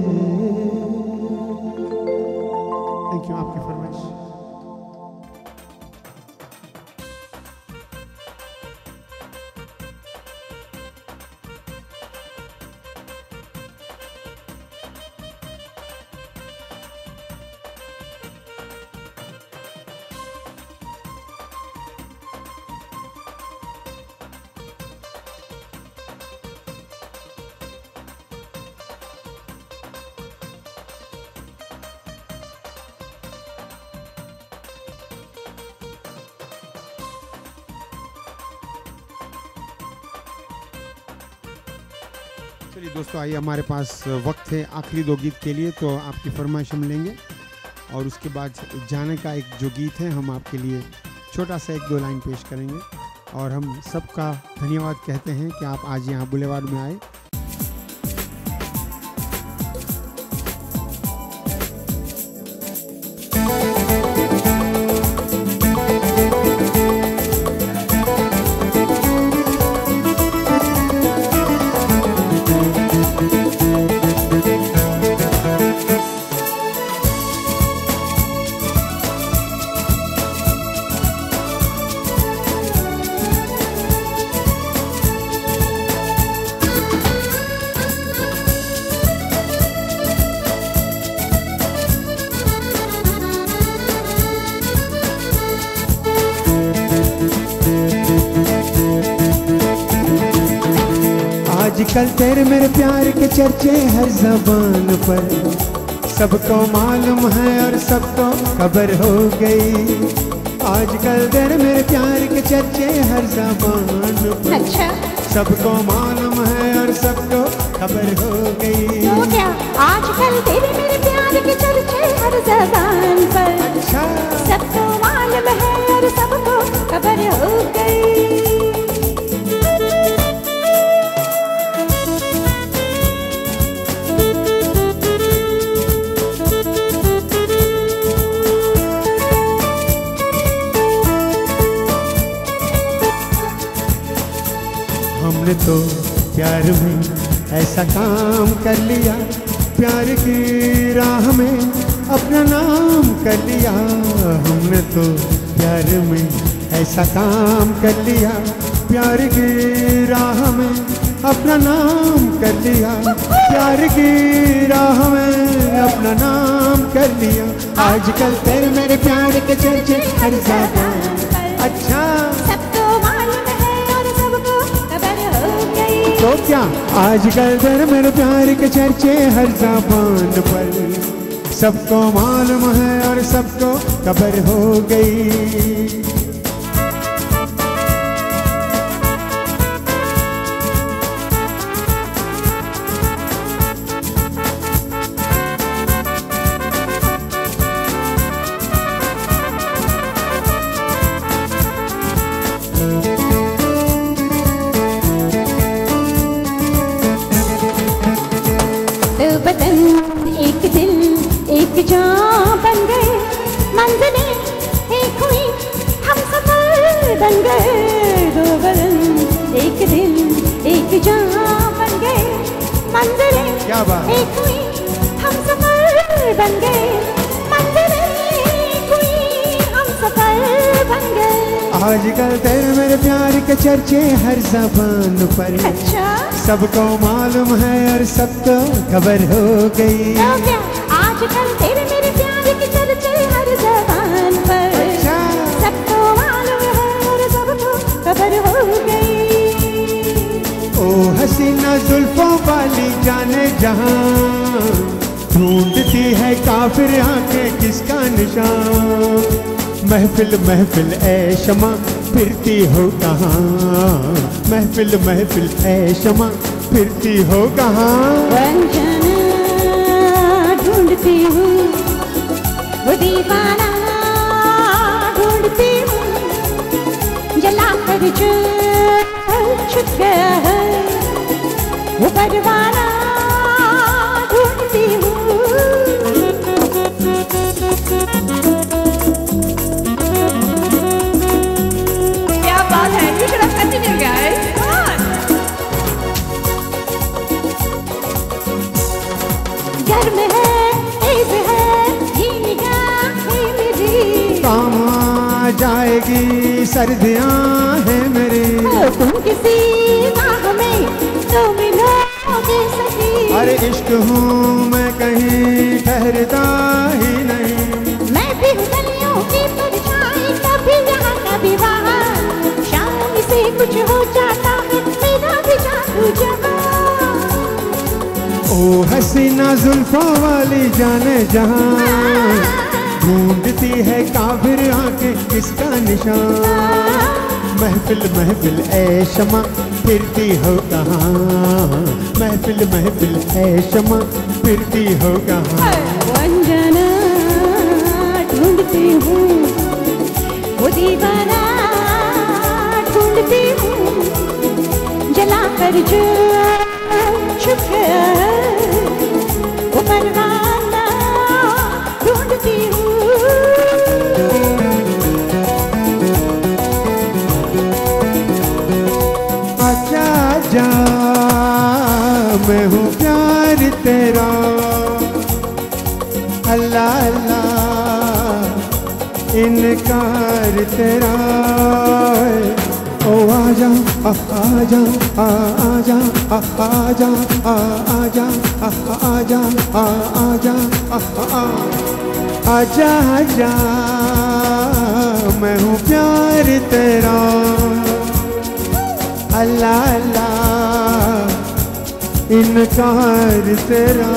थैंक यू, आपकी फरमाइश। चलिए दोस्तों, आइए, हमारे पास वक्त है आखिरी दो गीत के लिए, तो आपकी फरमाइश हम लेंगे और उसके बाद जाने का एक जो गीत है हम आपके लिए छोटा सा एक दो लाइन पेश करेंगे। और हम सबका धन्यवाद कहते हैं कि आप आज यहाँ बुलेवार्ड में आए। आजकल तेरे मेरे प्यार के चर्चे हर ज़बान पर, सबको मालूम है और सबको खबर हो गई। आजकल तेरे मेरे प्यार के चर्चे हर ज़बान पर, अच्छा सबको मालूम है और सबको खबर हो गई। तो क्या आजकल तेरे मेरे प्यार के चर्चे हर ज़बान पर, अच्छा सबको मालूम है और सबको खबर हो गई। हमने तो प्यार में ऐसा काम कर लिया, प्यार की राह में अपना नाम कर लिया। हमने तो प्यार में ऐसा काम कर लिया, प्यार की राह में अपना नाम कर लिया, प्यार की राह में अपना नाम कर लिया। आजकल तेरे मेरे प्यार के चर्चे हर ज़बान पर, अच्छा सबको मालूम है और सबको खबर हो गई। तो क्या आजकल तेरे मेरे प्यार के चर्चे हर ज़बान पर, सबको मालूम है और सबको खबर हो गई। बदन एक बन गए, मंदिर में कोई हम सफर बन गए। आजकल तेरे मेरे प्यार के चर्चे हर ज़बान पर, अच्छा सबको मालूम है और सबको खबर हो गई। तो क्या आजकल तेरे मेरे प्यार की चर्चे हर ज़बान पर, अच्छा। सबको मालूम है और सबको खबर हो गई। ओ हसीना जुल्फों वाली जाने जहां, ढूंढती है काफिर आंखें किसका निशान। महफिल महफिल ऐ शमा फिरती हो कहाँ, महफिल महफिल ऐ शमा फिरती हो कहाँ। वंजना ढूंढती हूँ, वो दीवाना ढूंढती हूँ, जला कर जो छुप गया है वो परवाना ढूंढती हूँ। क्या बात है, you should have continued guys, come on. गर्म है तेज है ये निगाहें मेरी, काम आ जाएगी सर्दियाँ हैं मेरी। तुम किसी राह में तो मिलोगे सही। अरे इश्क हूँ मैं कहीं ठहरता ही नहीं। मैं भी हूँ गलियों की परछाई, कभी यहाँ कभी वहाँ, शाम से कुछ हो जाता है मेरा भी जादू जहाँ। ओ हसीना जुल्फों वाली जाने जहाँ, ढूंढती है काफिर आंखें किसका निशान। महफिल महफिल ऐ शमा फिरती हो कहाँ, महफिल महफिल ऐ शमा फिरती हो कहाँ। वंजना ढूंढती हूँ, वो दीवाना ढूंढती हूँ, जला कर जो छुप गया है वो परवाना ढूंढती हूँ। आजा जा मैं हूँ प्यार तेरा, अल्लाह अल्लाह इनकार तेरा। ओ आजा आजा आजा आजा आजा आजा आजा आजा आजा मैं हूँ प्यार तेरा, अल्लाह अल्लाह इनकार तेरा।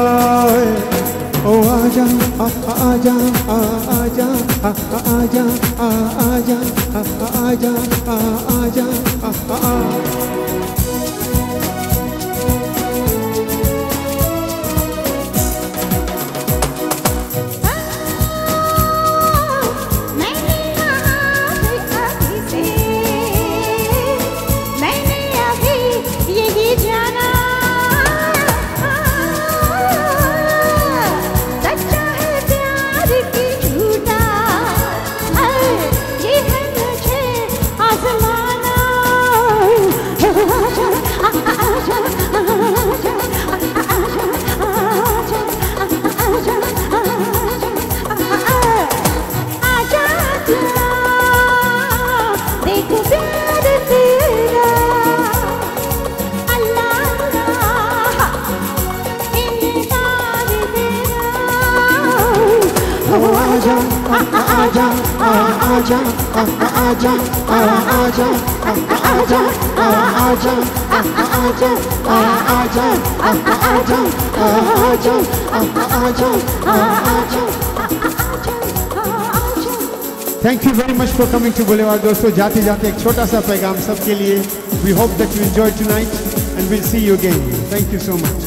ओ आजा आजा आजा आजा आजा आजा आजा आजा। मैंने कहा अभी से, मैंने अभी यही जाना, सच्चा है प्यार की झूठा, ये है मुझे आजमाना। आजा आजा देखो प्यार तेरा, अल्लाह इनकार तेरा। ओ आजा आजा आजा आजा आजा आजा आजा आजा आजा आजा आजा। Thank you very much for coming to Boulevard. दोस्तों जाते जाते एक छोटा सा पैगाम सबके लिए। We hope that you enjoy tonight and will see you again. Thank you so much.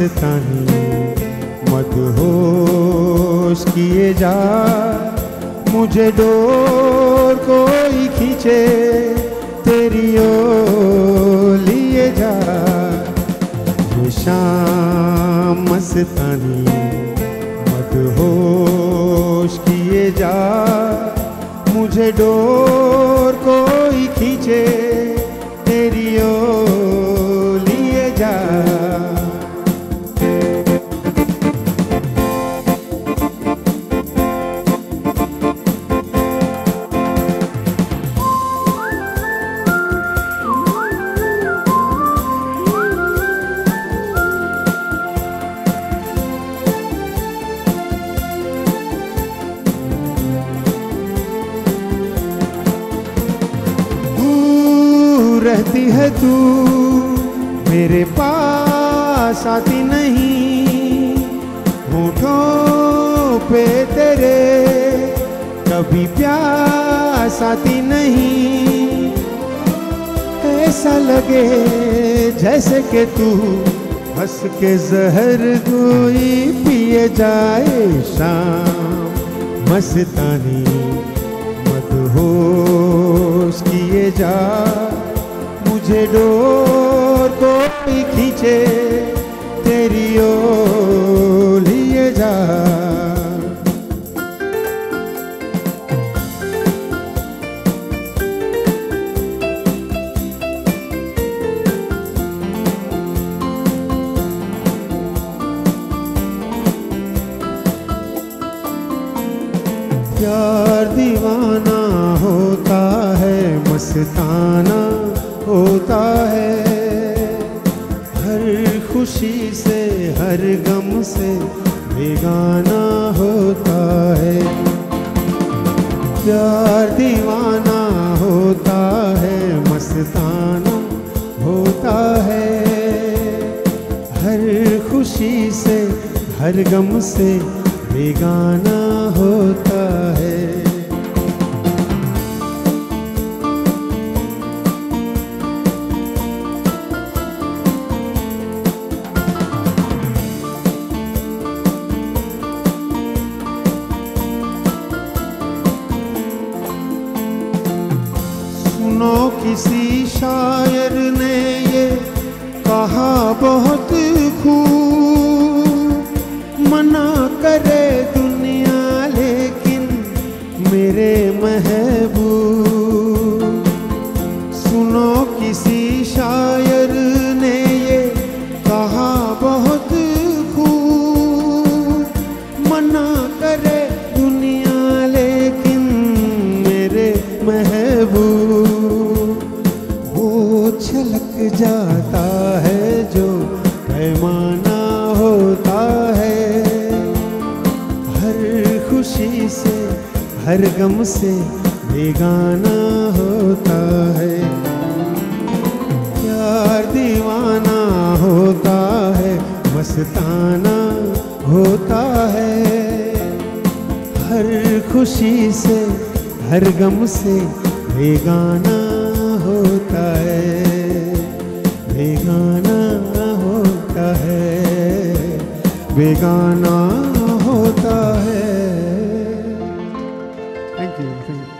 मस्तानी मदहोश किए जा, मुझे डोर कोई खींचे तेरी ओर लिए जा। ये शाम मस्तानी मदहोश किए जा, मुझे डोर कोई खींचे तेरी ओर लिए जा। रहती है तू मेरे पास आती नहीं, होठों पे तेरे कभी प्यास आती नहीं। ऐसा लगे जैसे कि तू हंस के जहर कोई पिए जाए। शाम मस्तानी मदहोश किए जा, मुझे डोर कोई खींचे तेरी ओर लिए जा। प्यार दीवाना होता है, मस्ताना होता है, हर खुशी से हर गम से बेगाना होता है। प्यार दीवाना होता है, मस्ताना होता है, हर खुशी से हर गम से बेगाना होता है। सुनो किसी शायर ने ये कहा बहुत खूब, मना करे दुनिया लेकिन मेरे महबूब। सुनो किसी शायर ने ये कहा बहुत खूब, मना करे दुनिया लेकिन मेरे महबूब। वो छलक जाता है जो पैमाना होता है, हर खुशी से हर गम से बेगाना होता है। प्यार दीवाना होता है, मस्ताना होता है, हर खुशी से हर गम से बेगाना होता है, बेगाना होता है, बेगाना होता है। Thank you, thank you.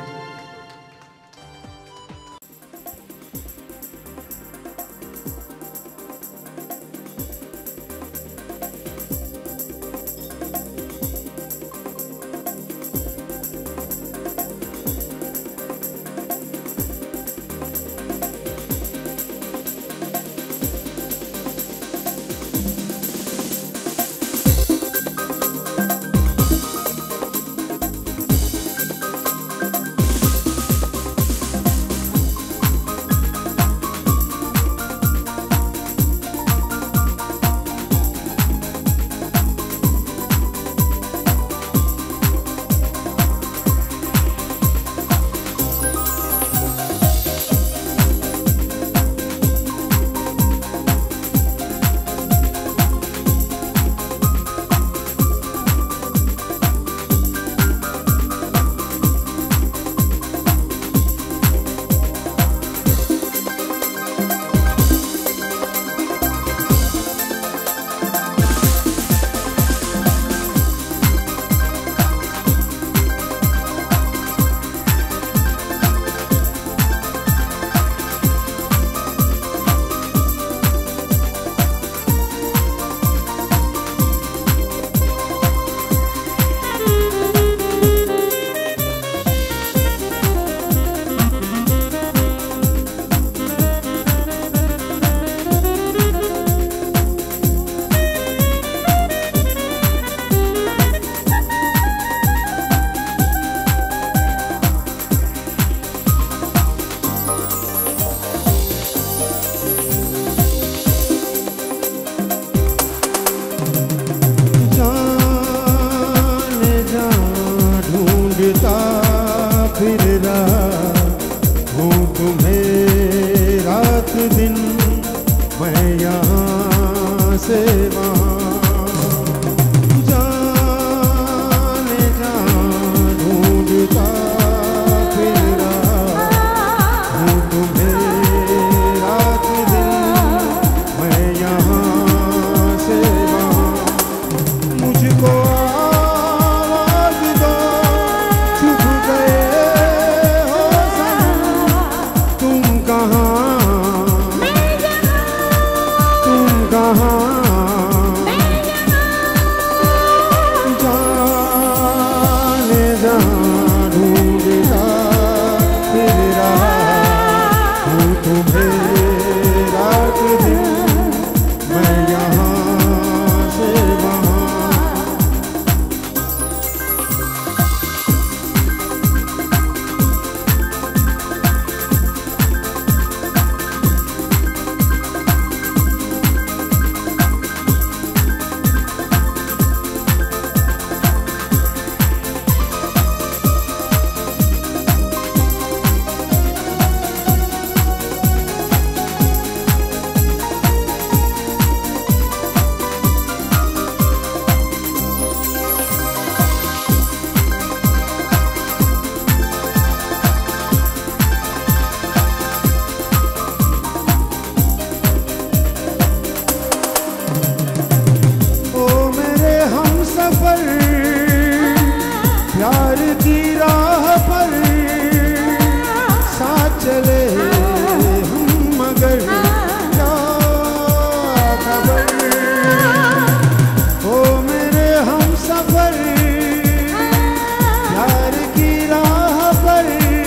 प्यार की राह पर साथ चले हम मगर क्या खबर ओ मेरे हम सफर प्यार की राह पर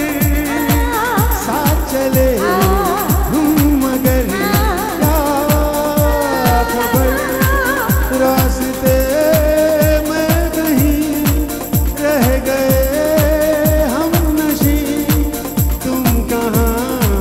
साथ चले हम मगर क्या खबर रास्ते में कहीं रह गए हम नशी तुम कहाँ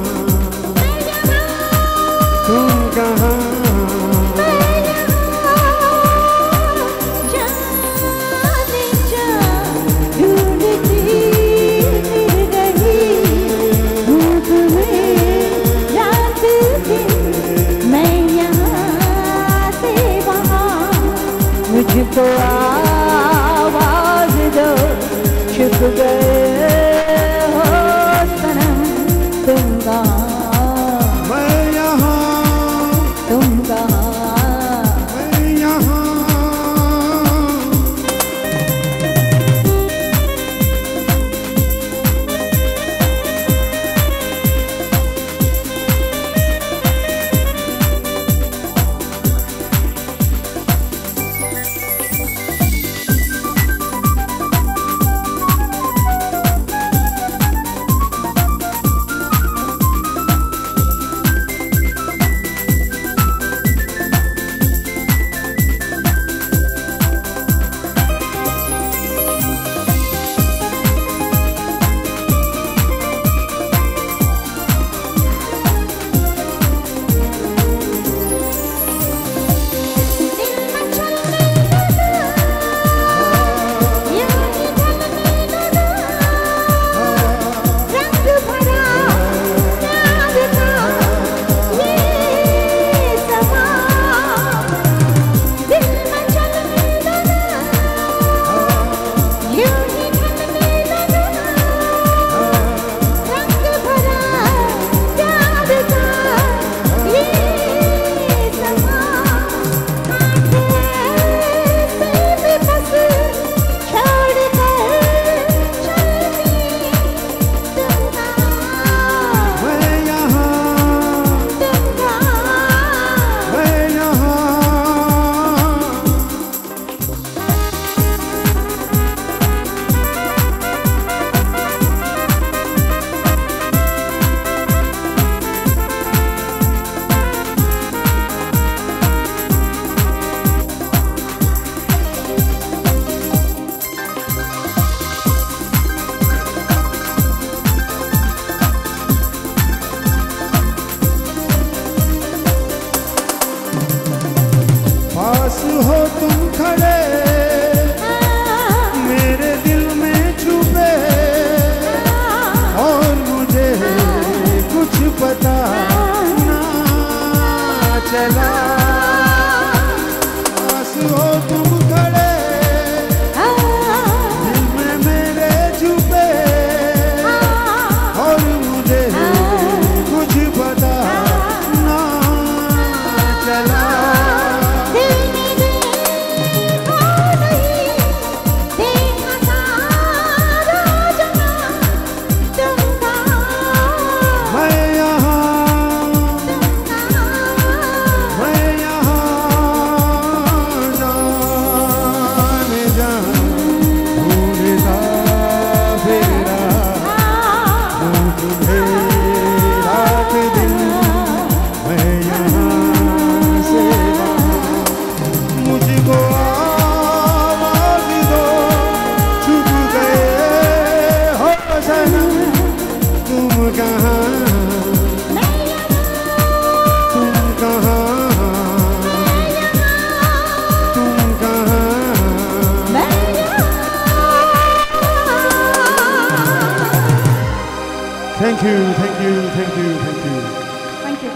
जाने जा ढूंढती फिर रही धूप में रात दिन मैं यहाँ से वहाँ मुझको आवाज दो छुप गए हो सनम तुम कहाँ मैं यहाँ तुम कहाँ मैं यहाँ पास हो तुम खड़े मेरे दिल में छुपे और मुझे कुछ पता ना चला पास हो तुम खड़े दिल में मेरे छुपे और मुझे कुछ पता ना चला Thank you, thank you, thank you, thank you. Thank you.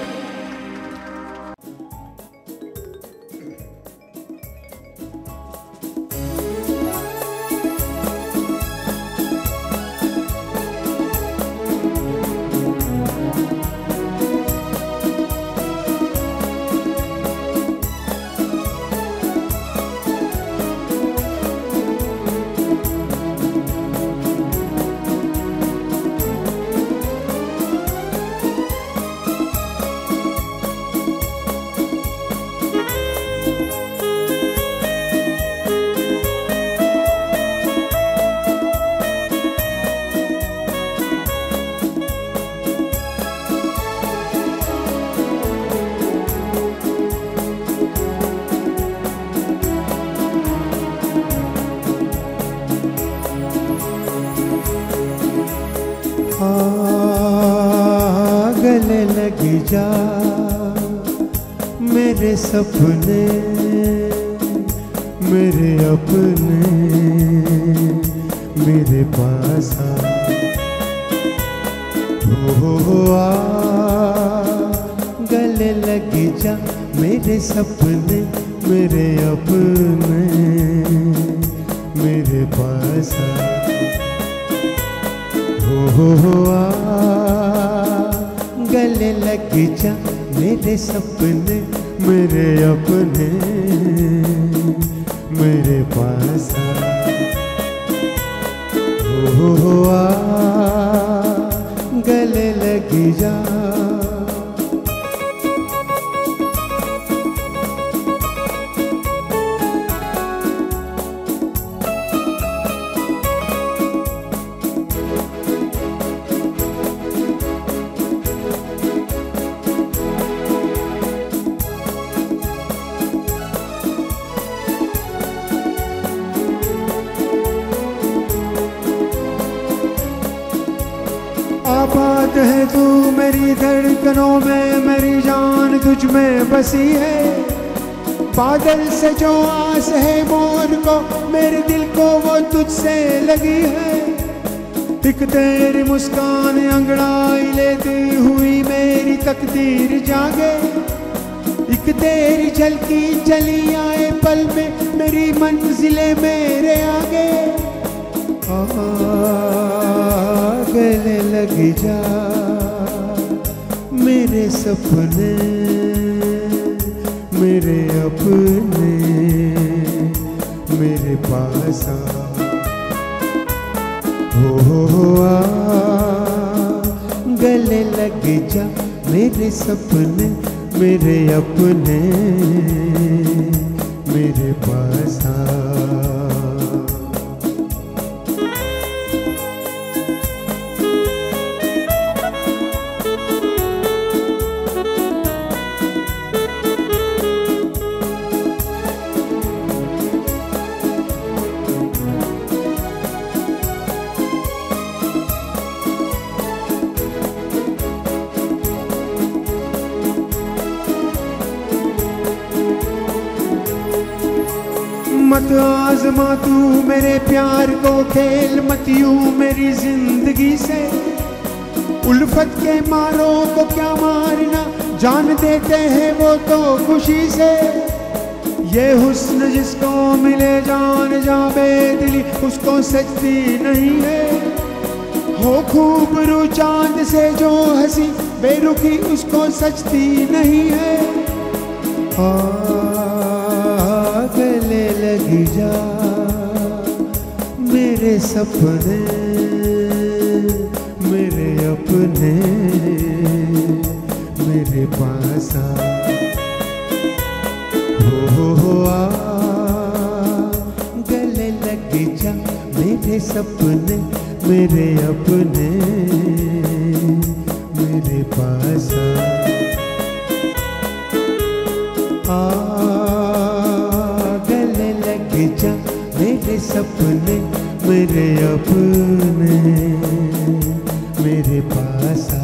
गले लगी जा मेरे सपने मेरे अपने मेरे पास आ गले लगी जा मेरे सपने मेरे अपने मेरे पास आ गले लगी जा मेरे सपने मेरे अपने मेरे पास आ गले लगी जा। आबाद है तू मेरी धड़कनों में मेरी जान तुझ में बसी है। बादल से जो आस है मोर को मेरे दिल को वो तुझसे लगी है। एक तेरी मुस्कान अंगड़ाई लेती हुई मेरी तकदीर जागे। एक तेरी झलकी चली आए पल में मेरी मंजिलें मेरे आगे। गले लगी जा मेरे सपने मेरे अपने मेरे पास आ गले लगी जा मेरे सपने मेरे अपने मेरे पास आ। मत आजमा तू मेरे प्यार को खेल मत यूं मेरी जिंदगी से। उल्फत के मारों को क्या मारना जान देते हैं वो तो खुशी से। ये हुस्न जिसको मिले जान जा बेदिली उसको सजती नहीं है। हो खूबरू चांद से जो हंसी बेरुखी उसको सजती नहीं है। गले लगी जा मेरे सपने मेरे अपने मेरे पास आ गले लगी जा मेरे सपने मेरे अपने मेरे पास आ गले लगी जा मेरे सपने मेरे अपने मेरे पास आ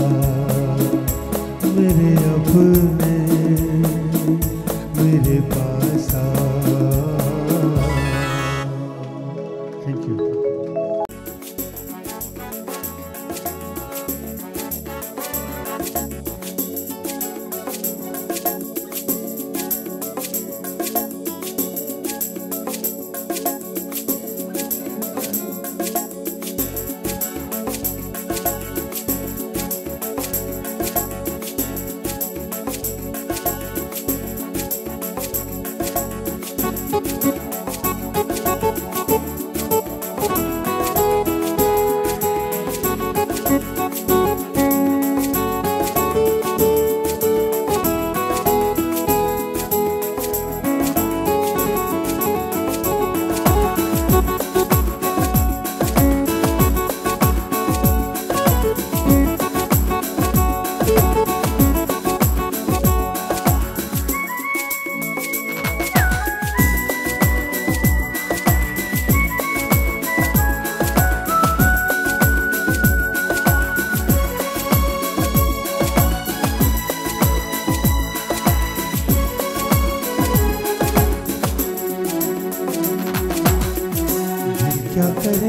मेरे अपने मेरे पास आ। Thank you.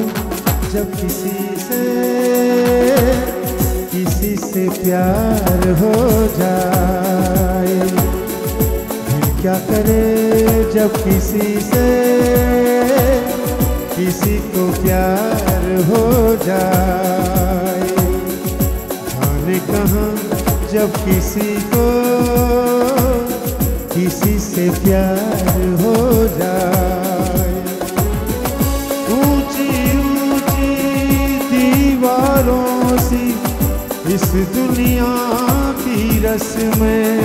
जब किसी से प्यार हो जाए। दिल क्या करे जब किसी को प्यार हो जाए। जाने कहाँ जब किसी से प्यार हो जाए। ऊंची ऊंची दीवारों सी इस दुनिया की रस्में,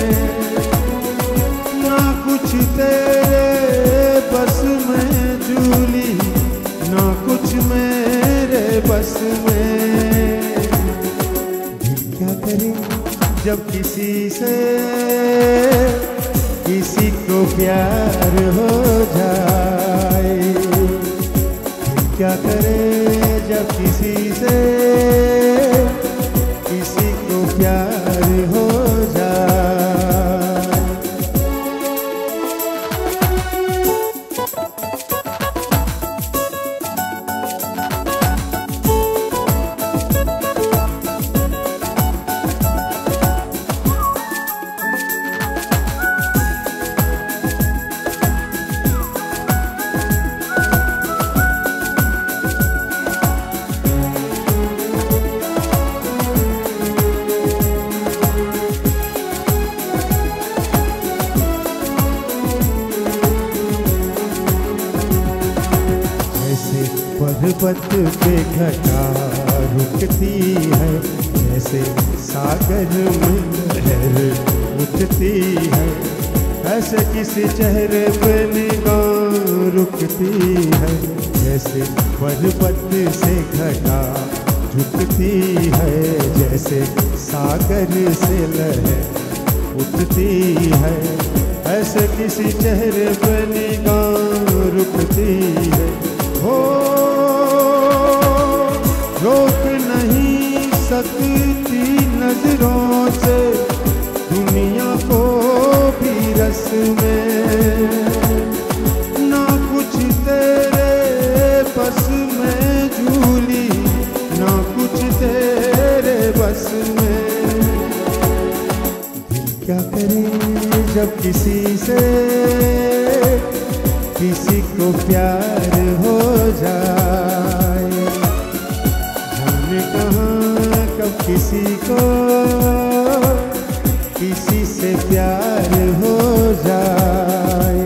ना कुछ तेरे बस में झूली, ना कुछ मेरे बस में। दिल क्या करे जब किसी को प्यार हो जाए। दिल क्या करे जब किसी को प्यार हो जाए। पर्वत पे घटा रुकती है, जैसे सागर में लहर उठती है, ऐसे किसी चेहरे पे निगाह रुकती है। जैसे पर्वत से घटा झुकती है, जैसे सागर से लहर उठती है, ऐसे किसी चेहरे पे निगाह रुकती है। हो रोक नहीं सकती नजरों से दुनिया को भी रस में, ना कुछ तेरे बस में झूली, ना कुछ तेरे बस में। दिल क्या करे जब किसी को प्यार हो जाए। जाने कहाँ कब किसी से प्यार हो जाए।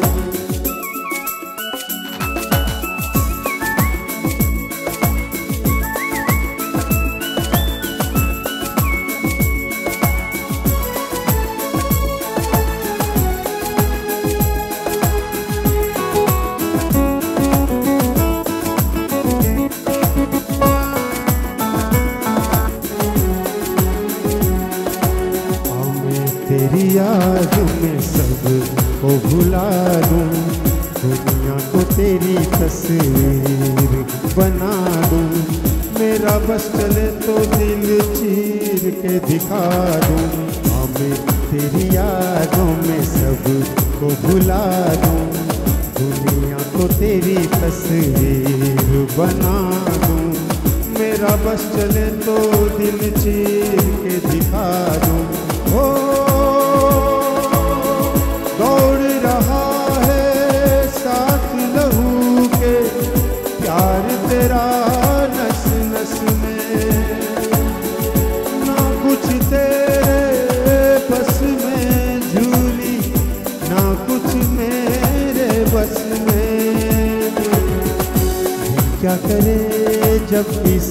तेरी याद में सब को भुला दूं, दुनिया को तेरी तस्वीर बना दूं। मेरा बस चले तो दिल चीर के दिखा दूं। हाँ मैं तेरी यादों में सब को भुला दूं, दुनिया को तेरी तस्वीर बना दूं। मेरा बस चले तो दिल चीर के दिखा दूं। हो दौड़ रहा है साथ लहू के प्यार तेरा नस नस में, ना कुछ तेरे बस में झूली, ना कुछ मेरे बस में। क्या करे जब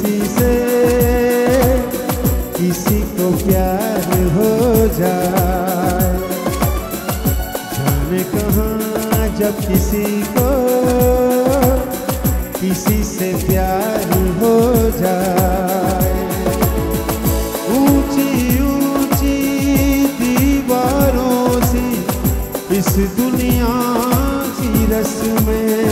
किसी को प्यार हो जाए। जाने कहाँ जब किसी से प्यार हो जाए। ऊंची ऊंची दीवारों सी इस दुनिया की रस्में,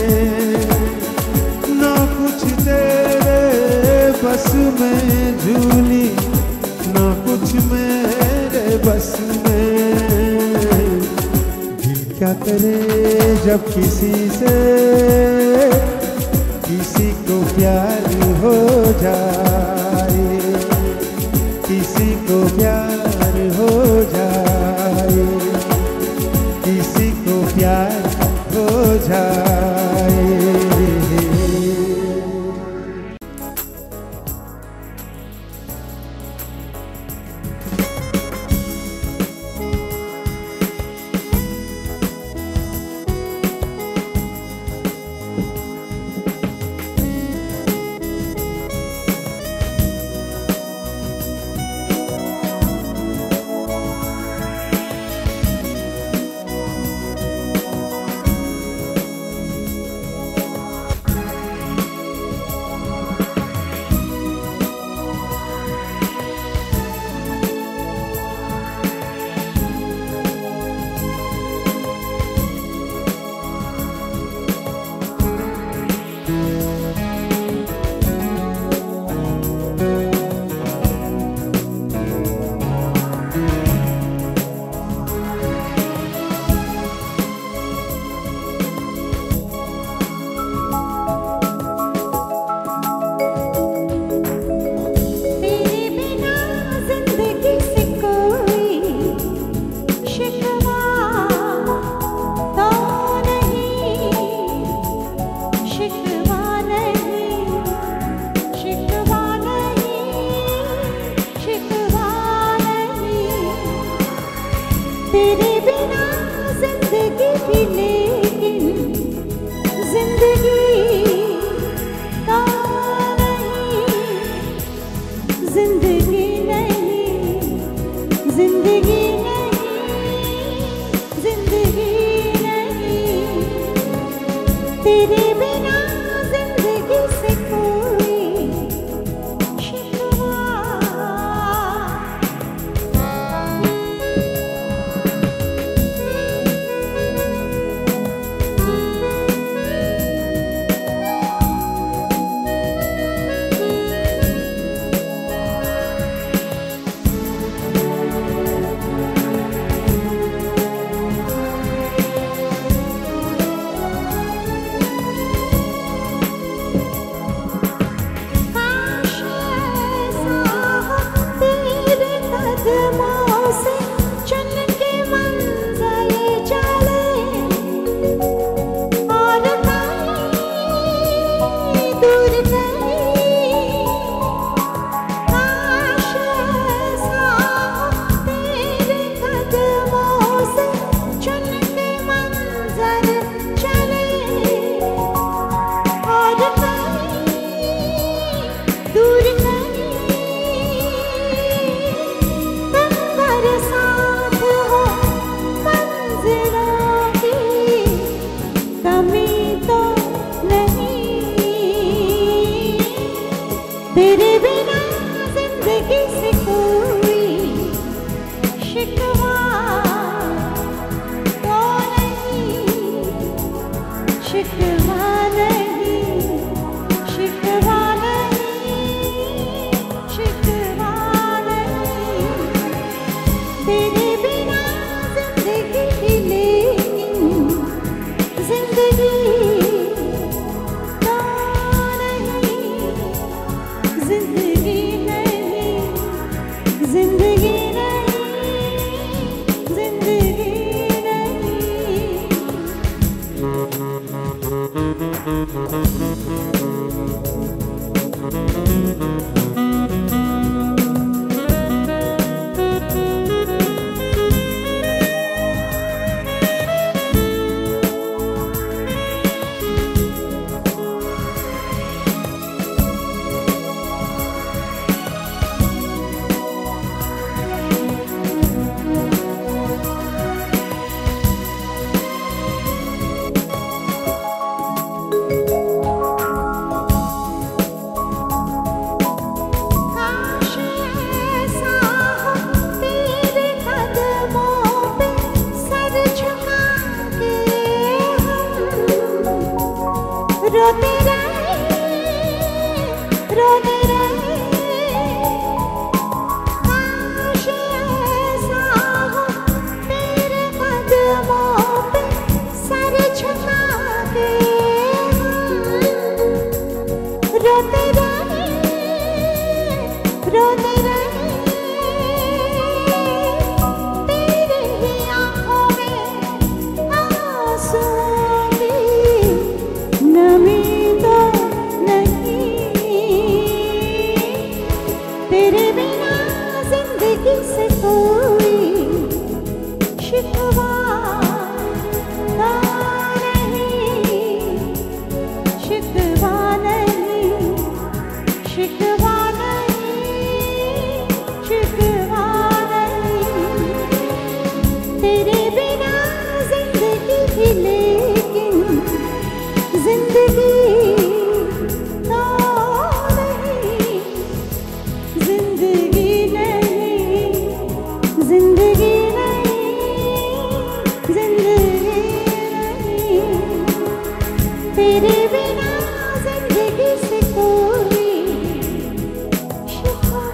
ना कुछ तेरे बस में झूली, ना कुछ मेरे बस में। दिल क्या करे जब किसी किसी को प्यार हो जाए, किसी को प्यार हो जाए, किसी को प्यार हो जाए। रोते रहे तेरे ही आँखों में आंसुओं की नमी तो नहीं। तेरे बिना जिंदगी से कोई शिकवा नहीं, शिकवा नहीं, शिकवा नहीं, शिकवा नहीं। तेरे बिना जिंदगी थी लेकिन जिंदगी तो नहीं, जिंदगी नहीं, जिंदगी नहीं, जिंदगी नहीं। तेरे बिना जिंदगी से कोई शिकवा।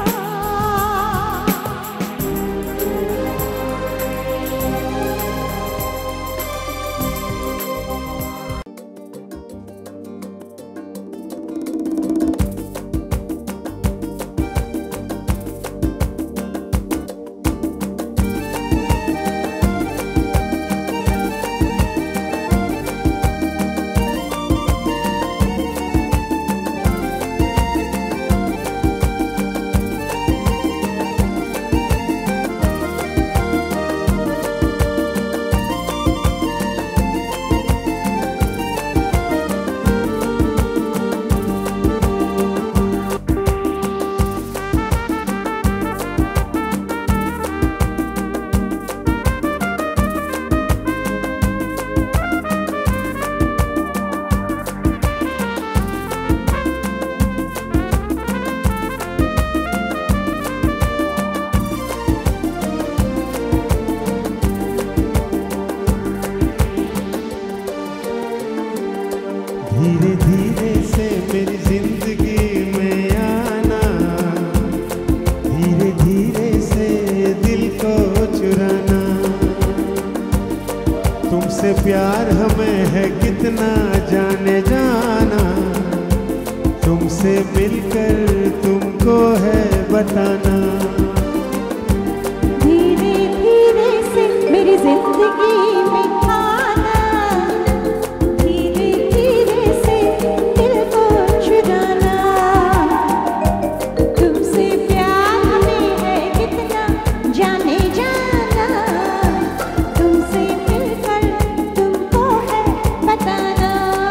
धीरे धीरे से मेरी जिंदगी में आना, धीरे धीरे से दिल को चुराना। तुमसे प्यार हमें है कितना जाने जाना, तुमसे मिलकर तुमको है बताना। धीरे धीरे से मेरी जिंदगी में आना, धीरे धीरे से दिल को चुराना। तुमसे प्यार हमें है कितना जाने जाना, तुमसे मिलकर तुमको है बताना।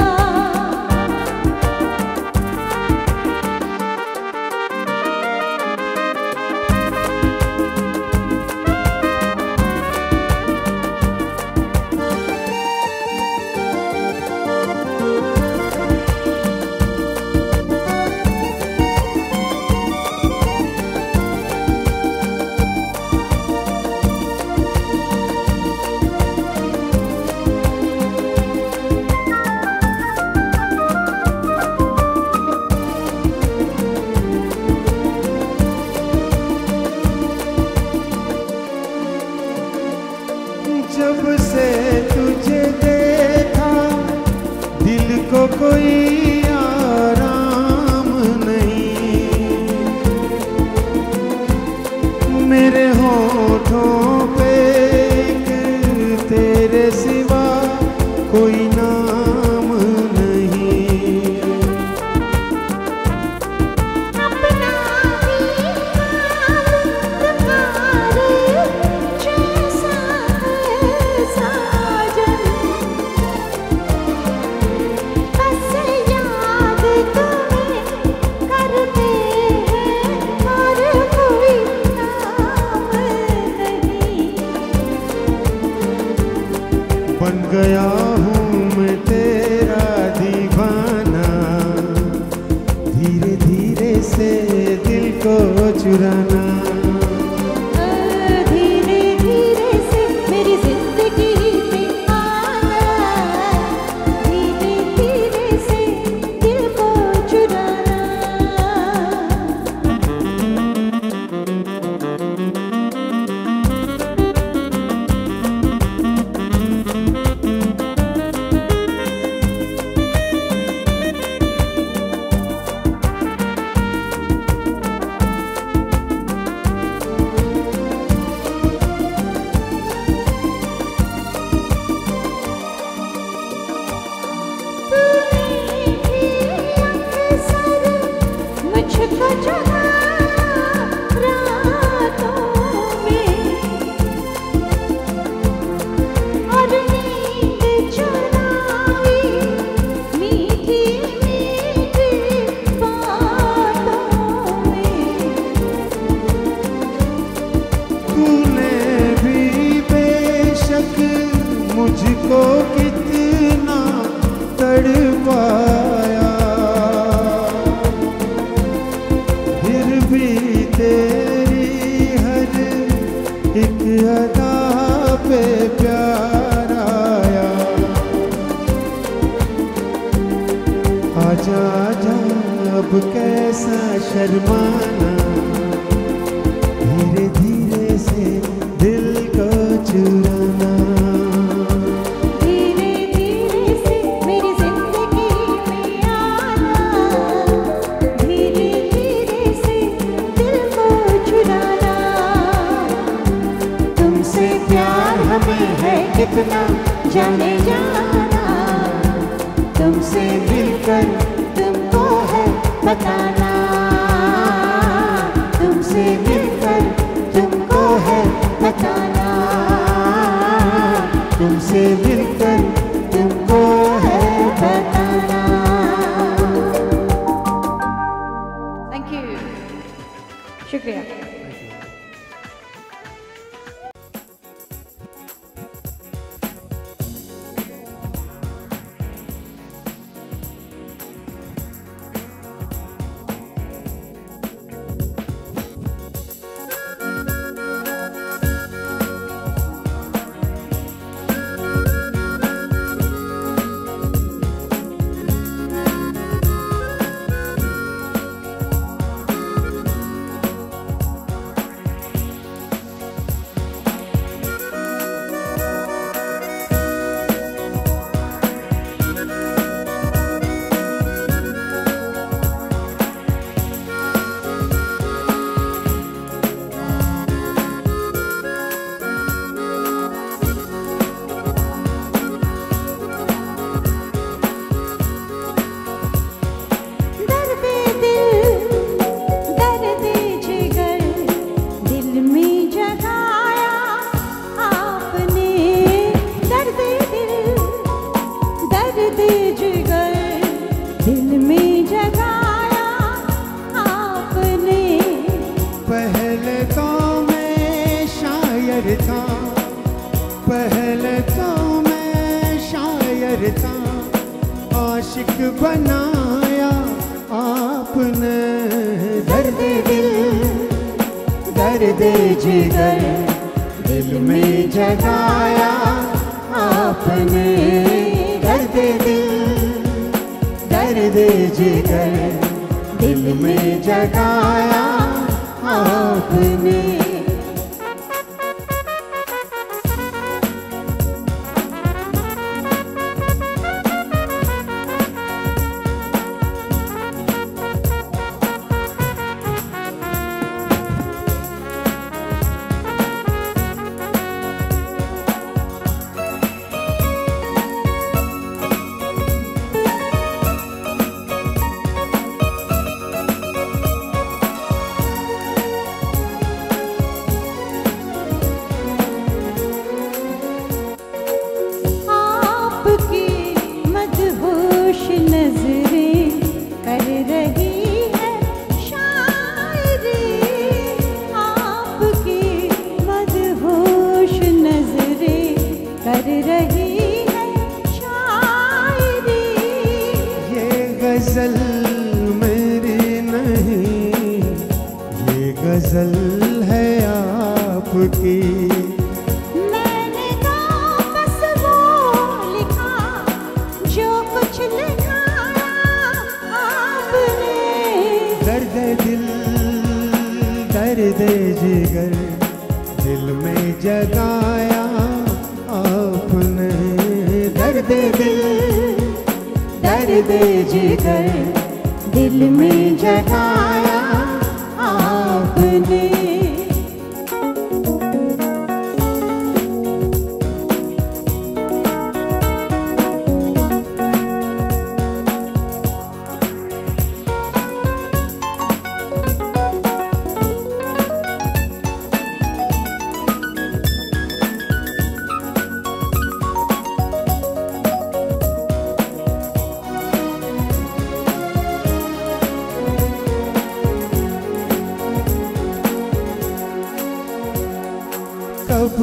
जब से तुझे देखा दिल को कोई आराम नहीं, मेरे होठों पे एक तेरे सिवा कोई नाम नहीं। अपना ही हाल तुम्हारे जैसा है साजन, बस याद तुम्हें करते हैं और कोई नाम नहीं। बन गया हूँ मैं तेरा दीवाना, धीरे धीरे से दिल को चुराना। धीरे धीरे से मेरी जिंदगी में आना, धीरे धीरे से दिल को चुराना। तुझको जगाया रातों में और नींद चुराई मीठी मीठी बातों में। तूने भी बेशक मुझको कितना तड़पाया, फिर भी तेरी हर एक अदा पे प्यार आया। आजा आजा अब कैसा शर्माना, धीरे धीरे से दिल को चुराना। धीरे धीरे से मेरी जिंदगी में आना, धीरे धीरे से दिल को चुराना। तुमसे प्यार हमें है कितना जाने जाना, तुमसे मिलकर तुमको है बताना, तुमसे मिलकर तुमको है बताना, तुमसे मिलकर तुमको है बताना। थैंक यू, शुक्रिया। पहले तो मैं शायर था, आशिक बनाया आपने। दर्द दिल दर्द जिगर दिल में जगाया आपने। दर्द दिल दर्द जिगर दिल में जगाया आपने। गजल मेरी नहीं, ये गजल है आपकी। मैंने तो बस वो लिखा जो कुछ लिखा आपने। दर्द दिल दर्द जिगर दिल में जगाया आपने। दर्द दिल दर्द जिगर दिल में जगाया आपने।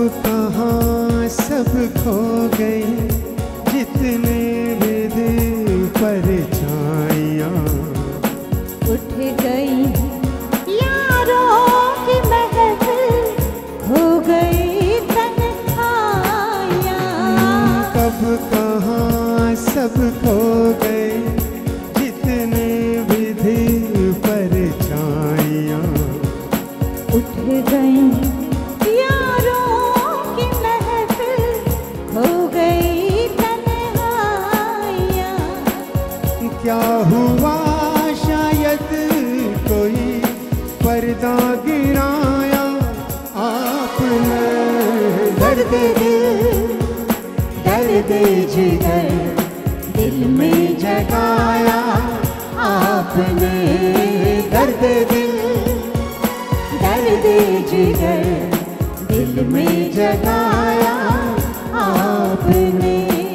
कहाँ सब खो गए जितने विधि परछाइयाँ। उठ गई यारों की महफिल, हो गई तन्हाइयाँ। कब कहाँ सब खो गए जितने विधि परछाइयाँ। उठ गई यारों की महफिल, हो गई तन्हाइयाँ। क्या हुआ शायद कोई पर्दा गिराया आपने। दर्द दिल, दर्द जिगर दिल में जगाया आपने। दर्द दिल, दर्द जिगर दिल में जगाया आपने।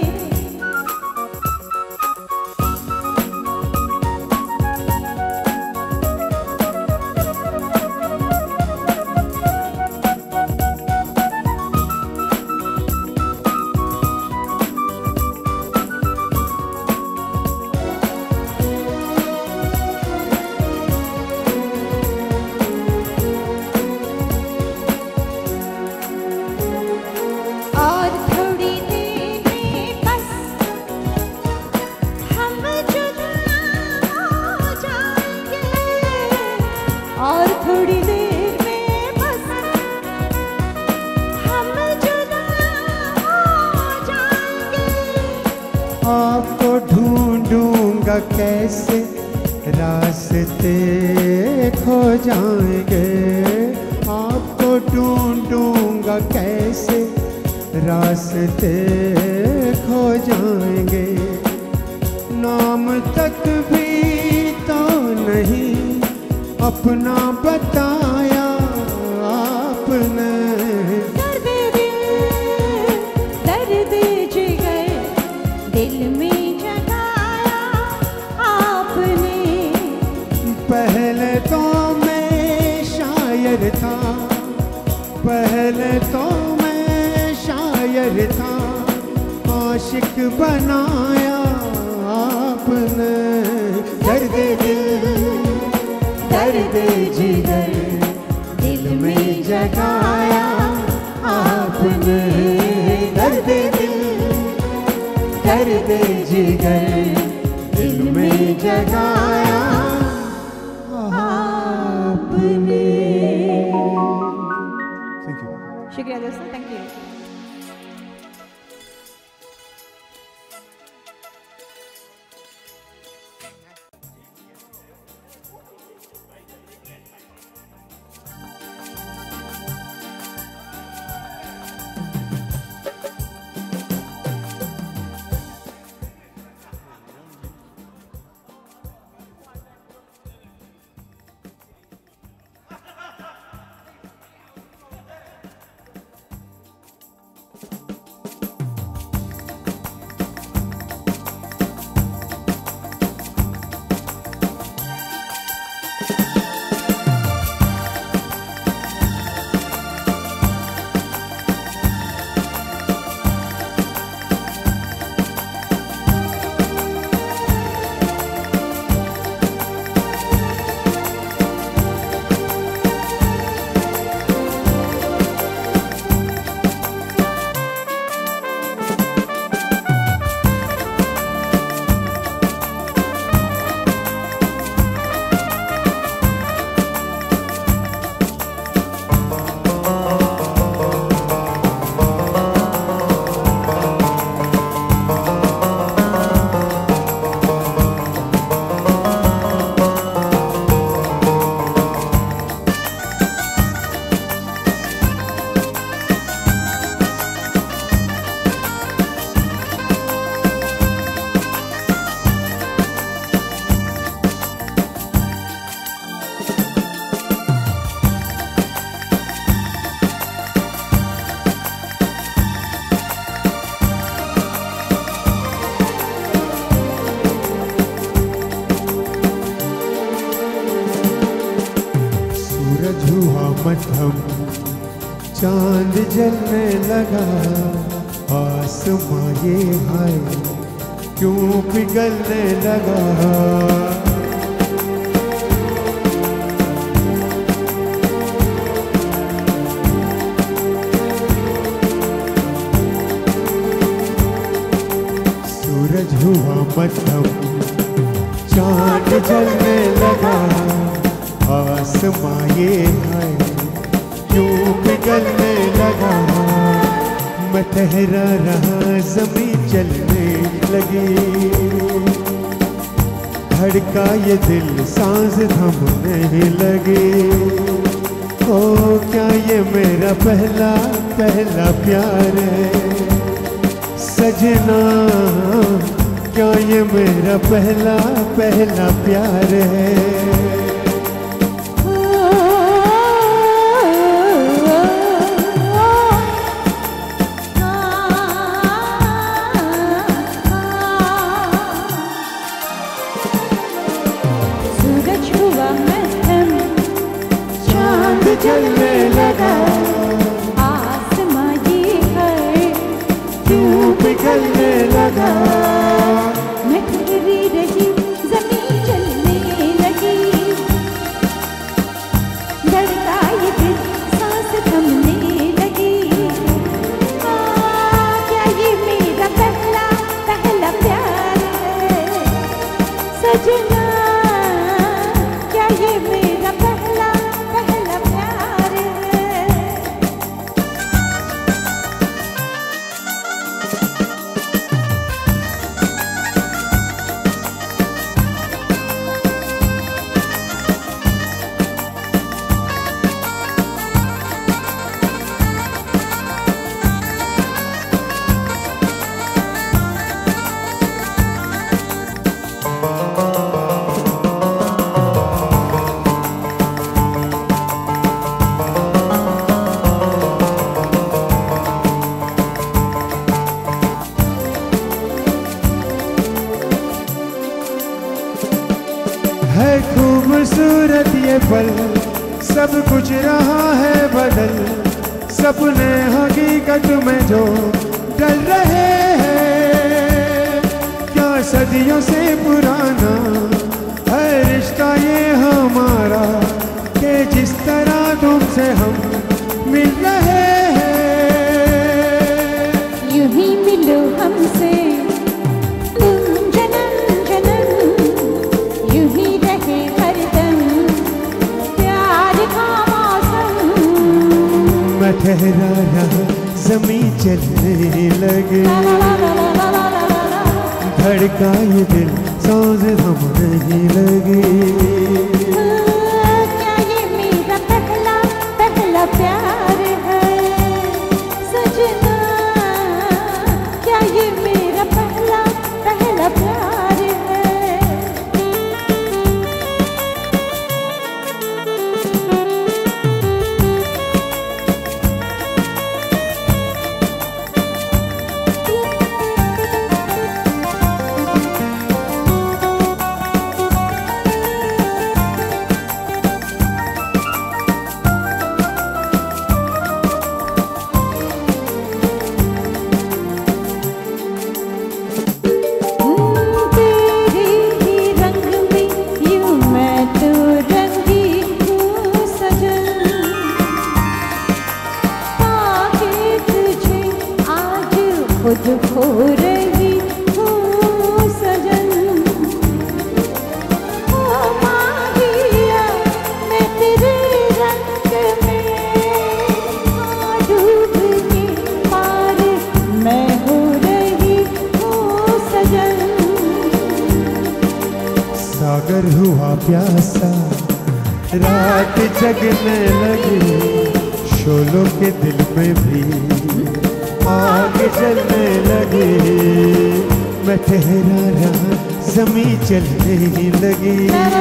और थोड़ी देर में बस हम जुदा हो जाएंगे। और थोड़ी देर में बस हम जुदा हो जाएंगे। आपको ढूंढूंगा कैसे रास्ते खो जाएंगे। आपको ढूंढूंगा कैसे रास्ते खो जाएंगे। नाम तक भी तो नहीं अपना बताया आपने। दर्द दिल, दर्द जिगर दिल में जगाया आपने। पहले तो मैं शायर था, पहले तो मैं शायर था। आशिक बनाया आपने। दर्द दिल, दर्द जिगर दिल में जगाया आपने। दर्द दिल, दर्द जिगर दिल में जगाया आपने। Thank you. शुक्रिया दोस्तों, थैंक यू। चांद जलने लगा आसमां ये हाय क्यों पिघलने लगा। सूरज हुआ मध्यम चांद जलने लगा आसमां ये हाय क्यों पिघलने लगा। मैं ठहरा रहा ज़मीं चलने लगी, धड़का ये दिल सांस थमने लगी। ओ क्या ये मेरा पहला पहला प्यार है सजना, क्या ये मेरा पहला पहला प्यार है। चलने लगा आसमां ये है क्यों पिघलने लगा। मैं ठहरी रही ज़मीं चलने लगी, धड़का ये दिल सांस थमने लगी। क्या ये मेरा पहला पहला प्यार है सजना, क्या ये मेरा पहला पहला प्यार है। है खूबसूरत ये पल सब कुछ रहा है बदल, सपने हकीकत में जो डल रहे हैं। क्या सदियों से पुराना है रिश्ता ये हमारा कि जिस तरह तुमसे हम मिल रहे हैं। यूं ही मिलो हमसे तुम जन्म जन्म, यूं ही रहे हरदम प्यार का मौसम। मैं ठहरा रहा ज़मीं चलने लगे, धड़का ये दिल सांस थमने लगी। क्या ये मेरा पहला पहला प्यार है सजना, क्या ये मेरा पहला पहला प्यार है। तेरे ही रंग में यूं मैं तो रंगी हूँ सजन, पाके तुझे आज खुद खो रही हूँ सजन। ओ माहिया मैं तेरे रंग में डूब के पार मैं हो रही हूँ सजन। सागर हुआ प्यासा रात जगने लगी, शोलों के दिल में भी आग जलने लगी। मैं ठहरा रहा ज़मीं चलने लगी,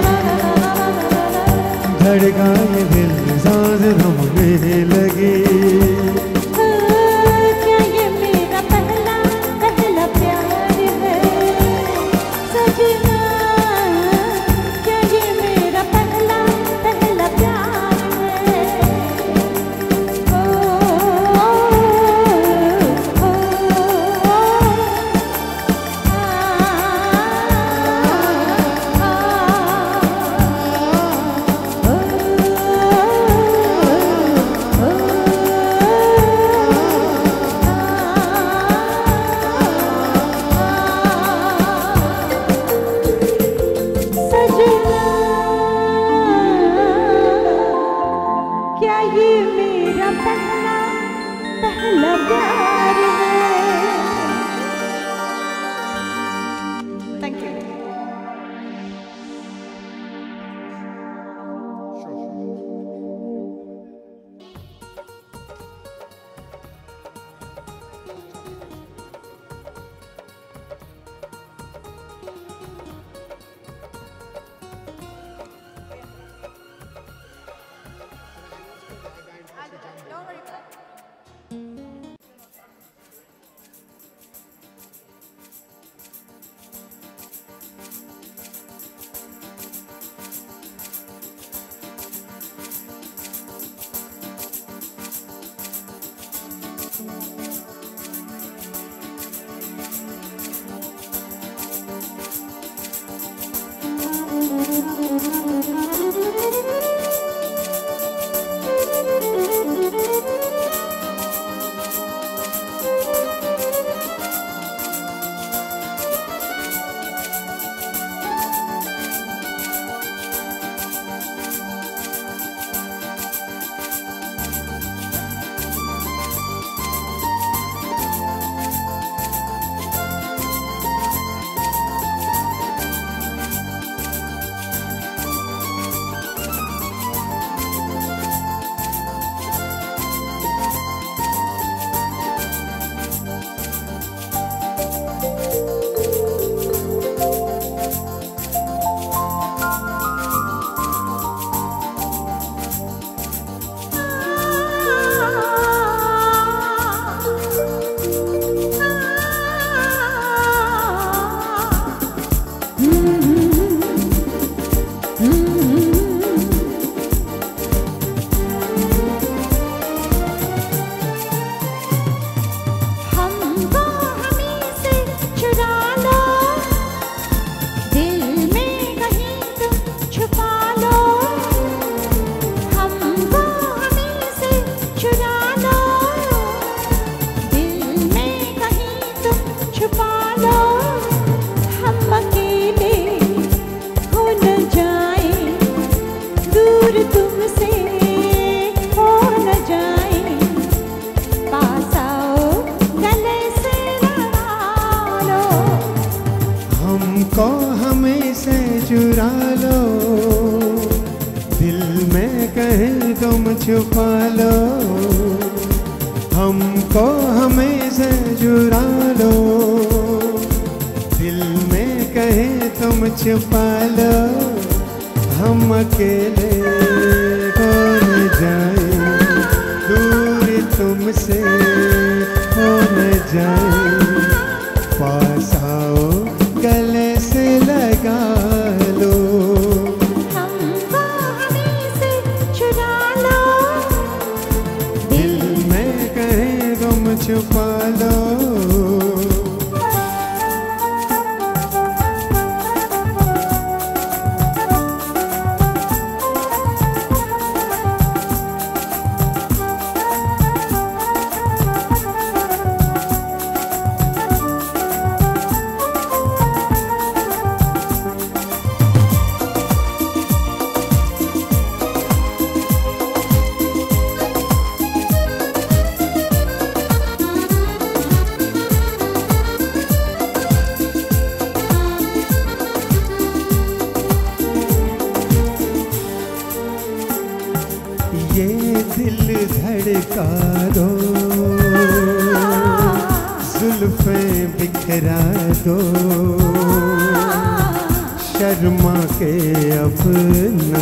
धड़का ये दिल सांस थमने लगी। क्या ये मेरा पहला पहला प्यार है सजना, क्या ये मेरा पहला पहला प्यार है। ओ दूर तुमसे हो न जाए, पास आओ गले से लगा लो, हमको हमें से चुरा लो, दिल में कहीं तुम छुपा लो, हमको हमें से चुरा लो, दिल में कहीं तुम छुपा लो, हम अकेले हो न जाए, दूर तुमसे हो न जाए, पास आओ गले से लगा लो, हमको हमें से चुरा लो, दिल में कहीं तुम छुपा लो। ये दिल धड़का दो, जुल्फें बिखरा दो, शर्मा के अपना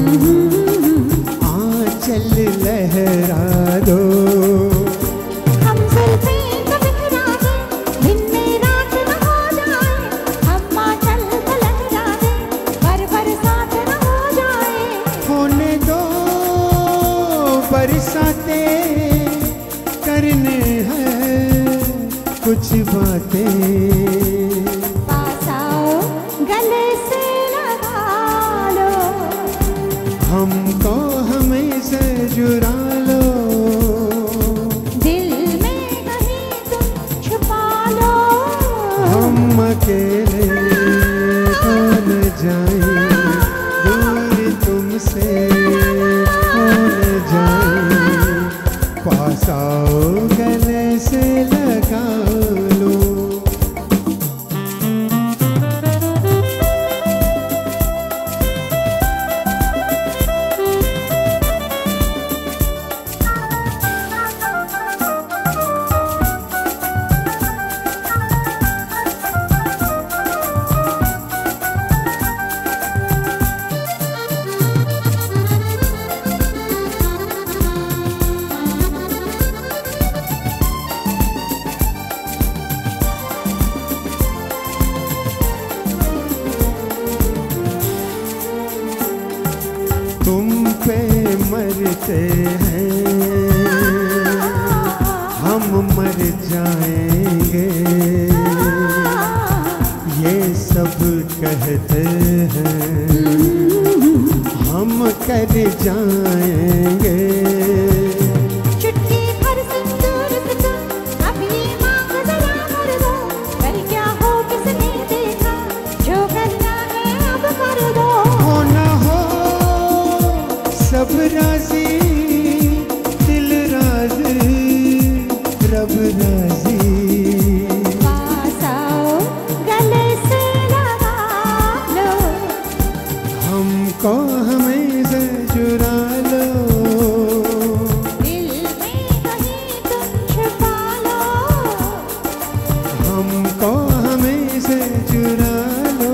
आंचल लहरा दो, हम जुल्फें तो बिखरा दें, दिन में रात न हो जाए, हम आंचल को लहरा दें, बरसात न हो जाए, होने दो बरसाते, करने हैं कुछ बातें, पास आओ गले से लगा लो, हमको हमें से जुड़ा लो, दिल में कहीं तुम छुपा लो, हम अकेले हो न जाए, दूर तुमसे हो न जाए, पास आओ गले से लगा लो। तुम पे मरते हैं, हम मर जाएंगे, ये सब कहते हैं, हम कर जाएंगे, चुटकी भर सिंदूर से तुम अब ये मांग जरा भर दो, पर क्या हो किसने देखा, जो करना है अब कर दो, हो न हो सब राजी, दिल राजी, रब राजी, पास आओ गले से लगा लो, हमको हमें से चुरा लो, दिल में कहीं तुम छुपा लो, हमको हमें से चुरा लो,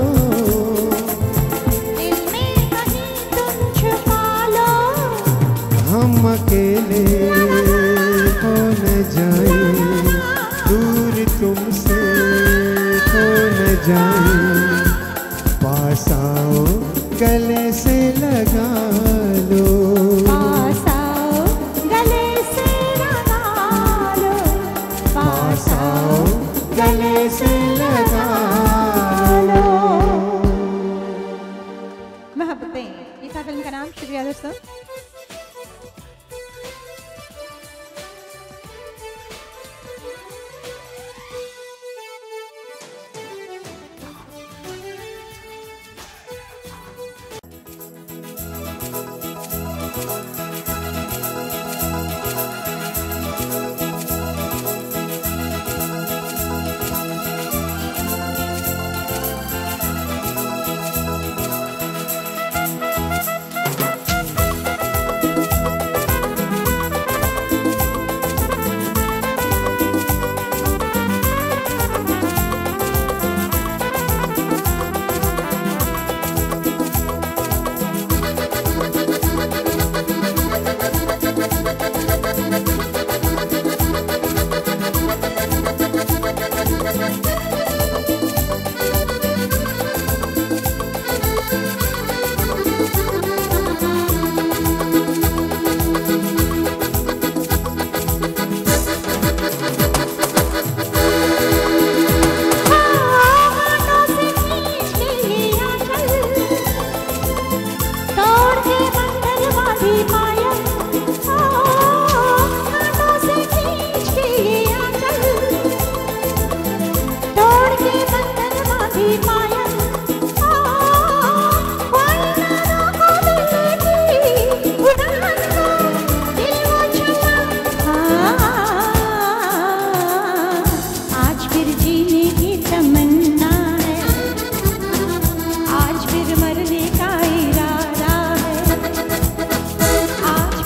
दिल में कहीं तुम छुपा लो, हम अकेले हो न जाए, दूर तुमसे हो न जाए, पास आओ गले से लगा लो, पास आओ गले से लगा लो, पास आओ गले से लगा लो। मोहब्बतें, ये था फिल्म का नाम। शुक्रिया दोस्तों।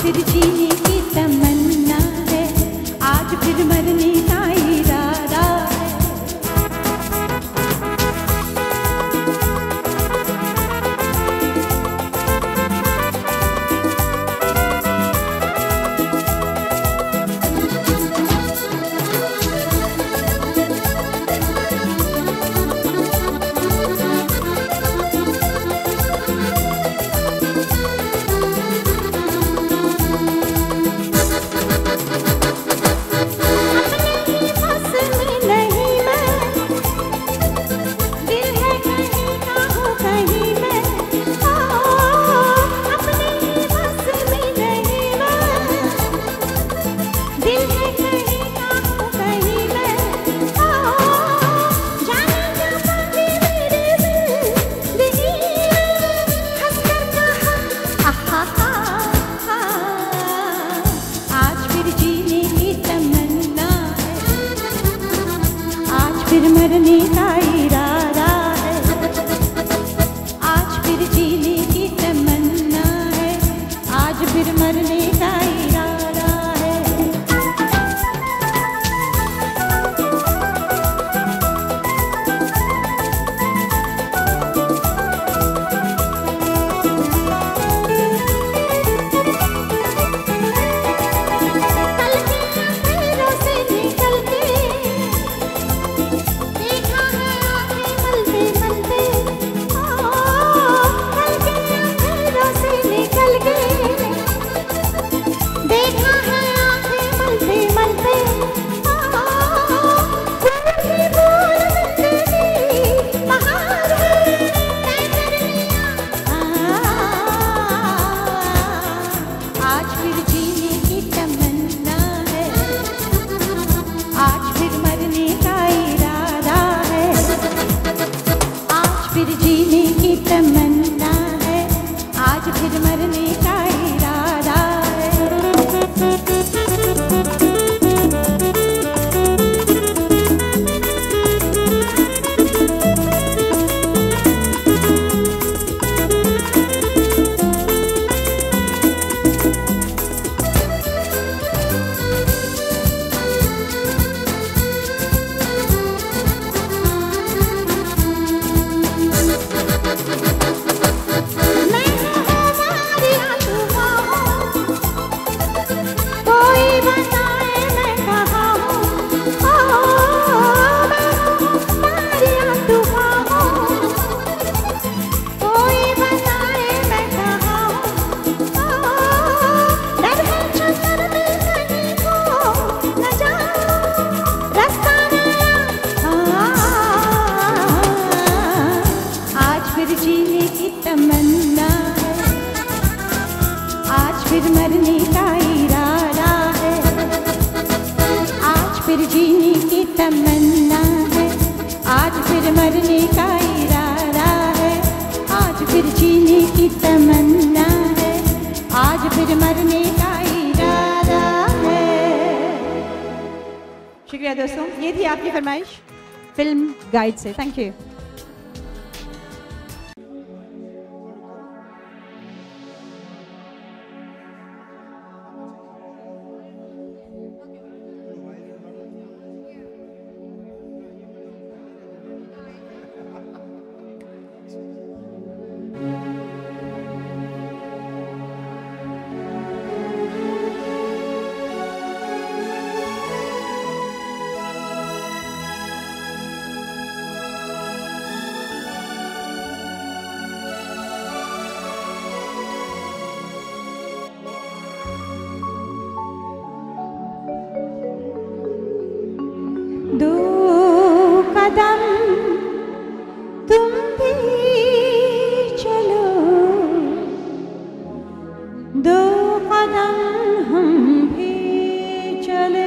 फिर जीने की तमन्ना है, आज फिर मरने का इरादा है। फिर मरने का इरादा है, आज फिर जीने की तमन्ना है, आज फिर मरने का इरादा है। फिर जीने की तमन्ना है, आज फिर मरने का इरादा है। जीने की तमन्ना है, आज फिर मरने का इरादा है। आज फिर जीने की तमन्ना है, आज फिर मरने का इरादा है। आज फिर जीने की तमन्ना है, आज फिर मरने का इरादा है। शुक्रिया दोस्तों, ये थी आपकी फरमाइश फिल्म गाइड से। Thank you. दो कदम तुम भी चलो, दो कदम हम भी चले।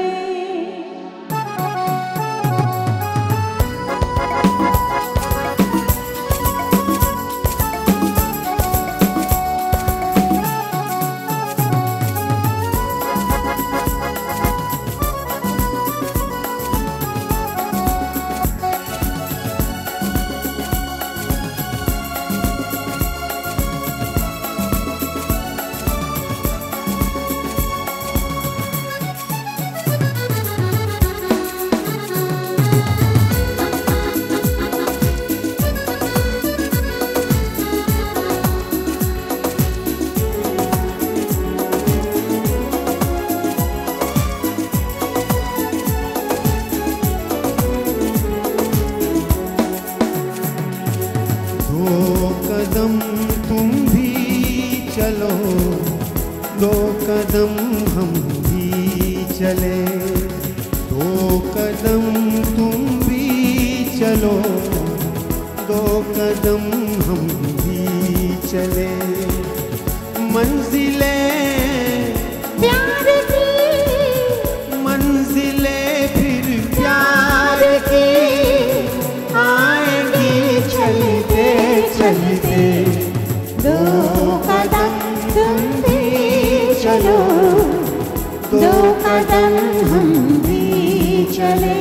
दो कदम हम भी चले, दो कदम तुम भी चलो, दो कदम हम भी चले। मंजिले प्यार की, मंजिले फिर प्यार की आएंगी चलते चलते। दो कदम तुम भी चलो, दो कदम हम भी चले।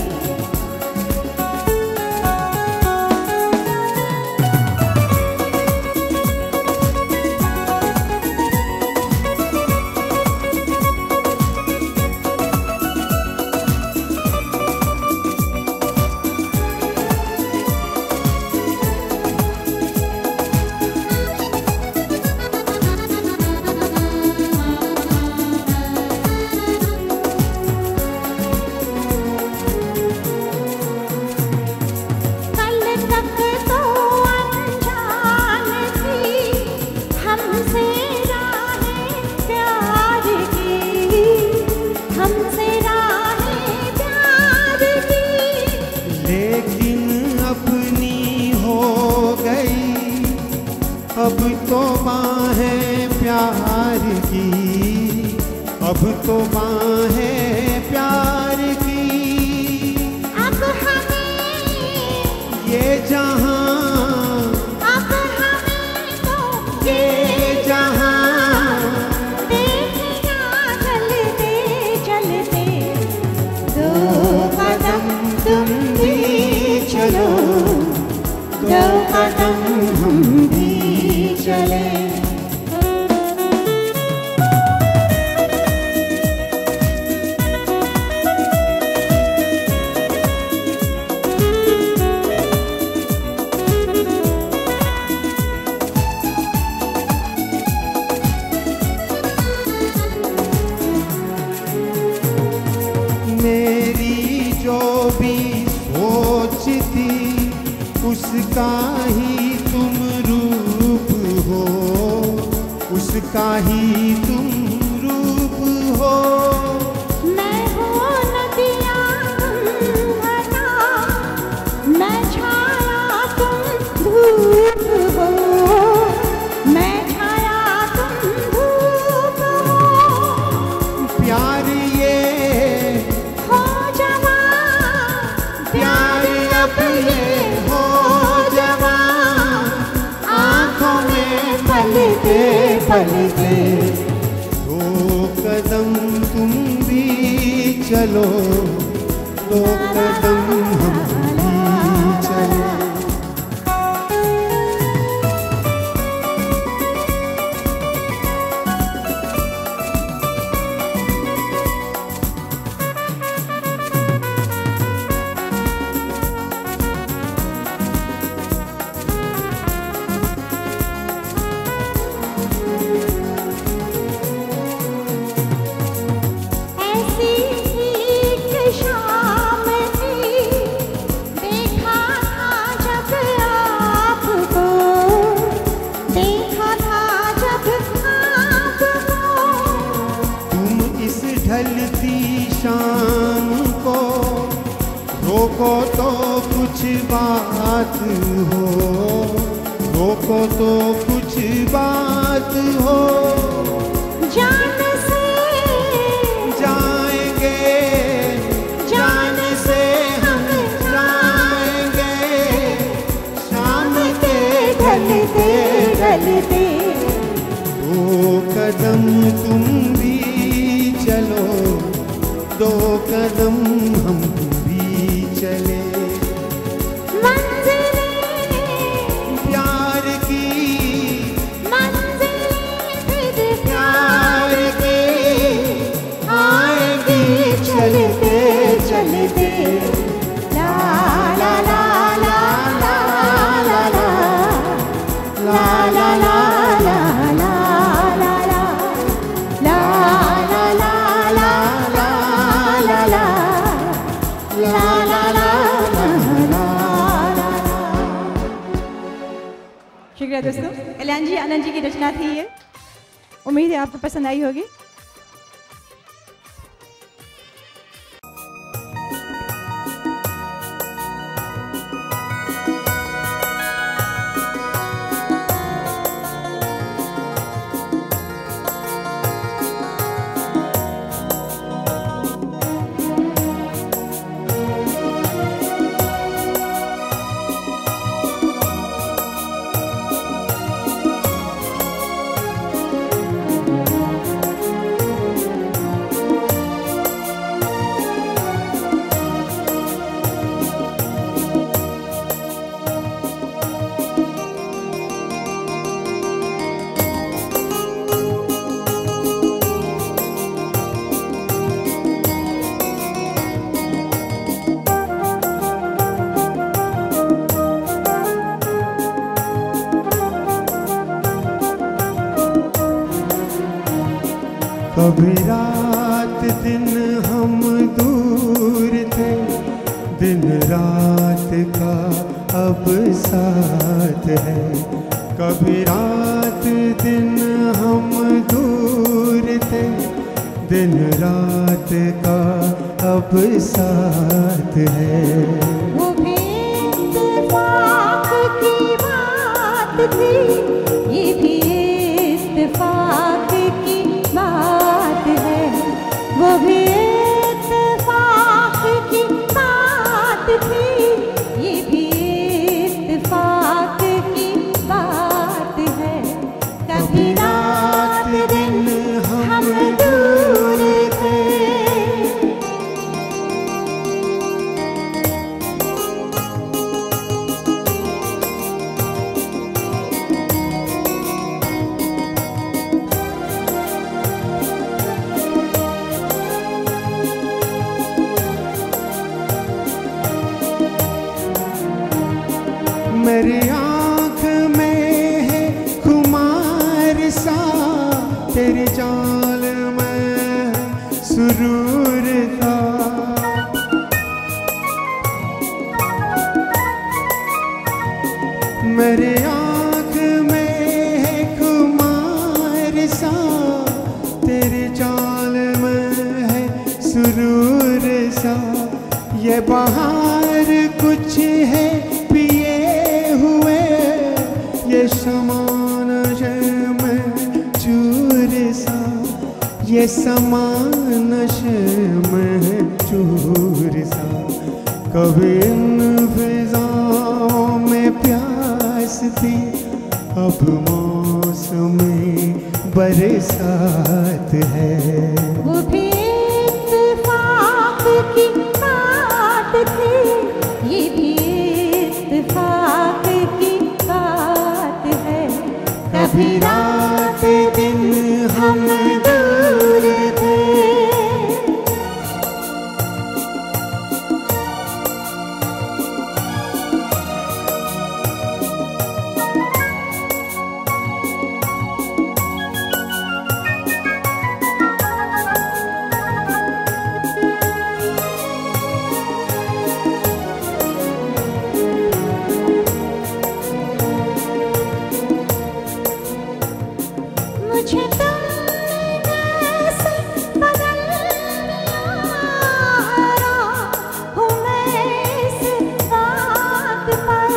अब तो बाहें प्यार की, अब तो बाहें प्यार की। अब हमें ये जहां, अब हमें तो ये जहां देखना चलते चलते। दो कदम तुम भी चलो, दो कदम हम भी चले। मेरी जो भी सोच थी उसका ही तुम रूप हो, उसका ही तुम रूप हो। मैं हूँ नदिया तुम घटा, मैं छाया तुम धूप हो, मैं छाया तुम धूप हो। प्यार ये हो जवां, प्यार अब ये हो जवां, आँखों में पलते पलते। दो कदम तुम भी चलो, दो कदम हम भी चले। ऐसी एक शाम थी, देखा था जब आपको, देखा था जब आपको। तुम इस ढलती शाम को रोको तो कुछ बात हो, रोको तो कुछ बात हो। जान से जाएंगे, जान से हम जाएंगे, शाम के ढलते ढलते। दो कदम तुम भी चलो, दो कदम हम भी चले। मंजिलें प्यार की, मंजिलें फिर प्यार की आएंगी चलते चलते। ला ला ला ला ला ला ला, ला ला ला ला ला ला ला, ला ला ला ला ला ला ला, ला ला ला ला ला। शुक्रिया दोस्तों। कल्याण जी, आनंद जी की रचना थी ये। उम्मीद है आपको पसंद आई होगी। कभी रात दिन हम दूर थे, दिन रात का अब साथ है। कभी रात दिन हम दूर थे, दिन रात का अब साथ है। वो भी इत्तेफाक की बात थी, ये भी इत्तेफाक की बात है। वो भी इत्तेफाक की बात थी, ये भी इत्तेफाक की बात है। कभी रात दिन हम दूर थे। मेरी आँख में है खुमार सा, तेरी चाल में सुरूर था। मेरी आँख में है खुमार सा, तेरी चाल में है सुरूर सा। ये बहार कुछ है पिए हुए, ये समान में चूर सा, ये समान में चूर सा। कभी इन फिजाओं में प्यास थी, अब मौसमी बरसात है। वो भी इत्तेफाक की बात थी, ये भी इत्तेफाक की बात है। कभी रात दिन हम दूर थे। मुझे तुमने कैसे बदल दिया, हूँ मैं इस बात पर।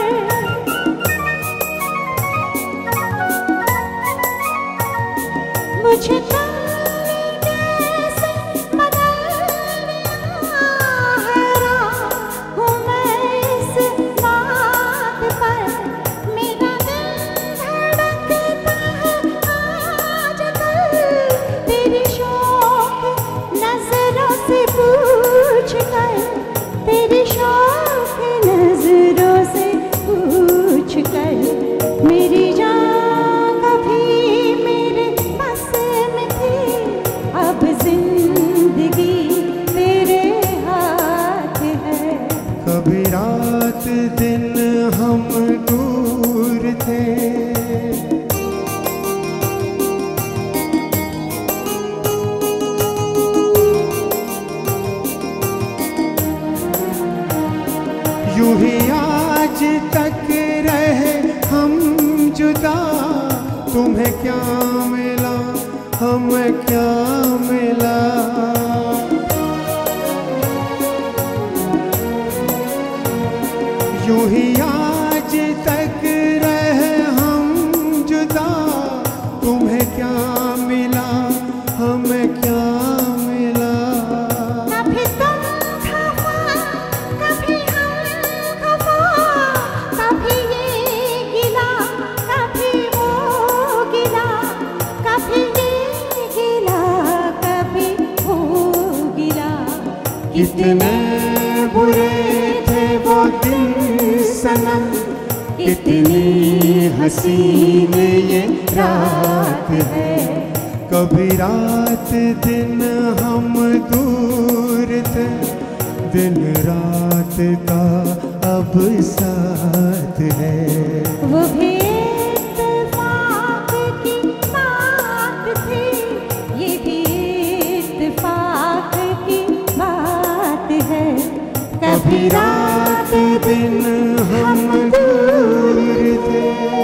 मुझे तुमने कैसे बदल दिया, हूँ मैं इस बात पर। मेरा दिल धड़कता है आजकल, तेरी शौक नजरों से पूछ कर, तेरी शौक नजरों से पूछ कर। मेरी जान कभी मेरे बस में थी, अब जिंदगी तेरे हाथ है। कभी रात दिन हम दूर थे। यूं ही आज तक रहे हम जुदा, तुम्हें क्या मिला हमें क्या मिला। यूं ही आज तक रहे हम जुदा, तुम्हें क्या मिला, हमें क्या मिला। कभी तुम खफा, कभी हम खफा, कभी ये गिला, कभी वो गिला, कभी ये गिला, कभी वो गिला। कितने बुरे थे वो दिन सनम, कितनी हसीन ये रात है। कभी रात दिन हम दूर थे, दिन रात का अब साथ है। वो भी इत्तेफाक की बात थी, ये भी इत्तेफाक की बात है। कभी रात दिन हम दूर थे।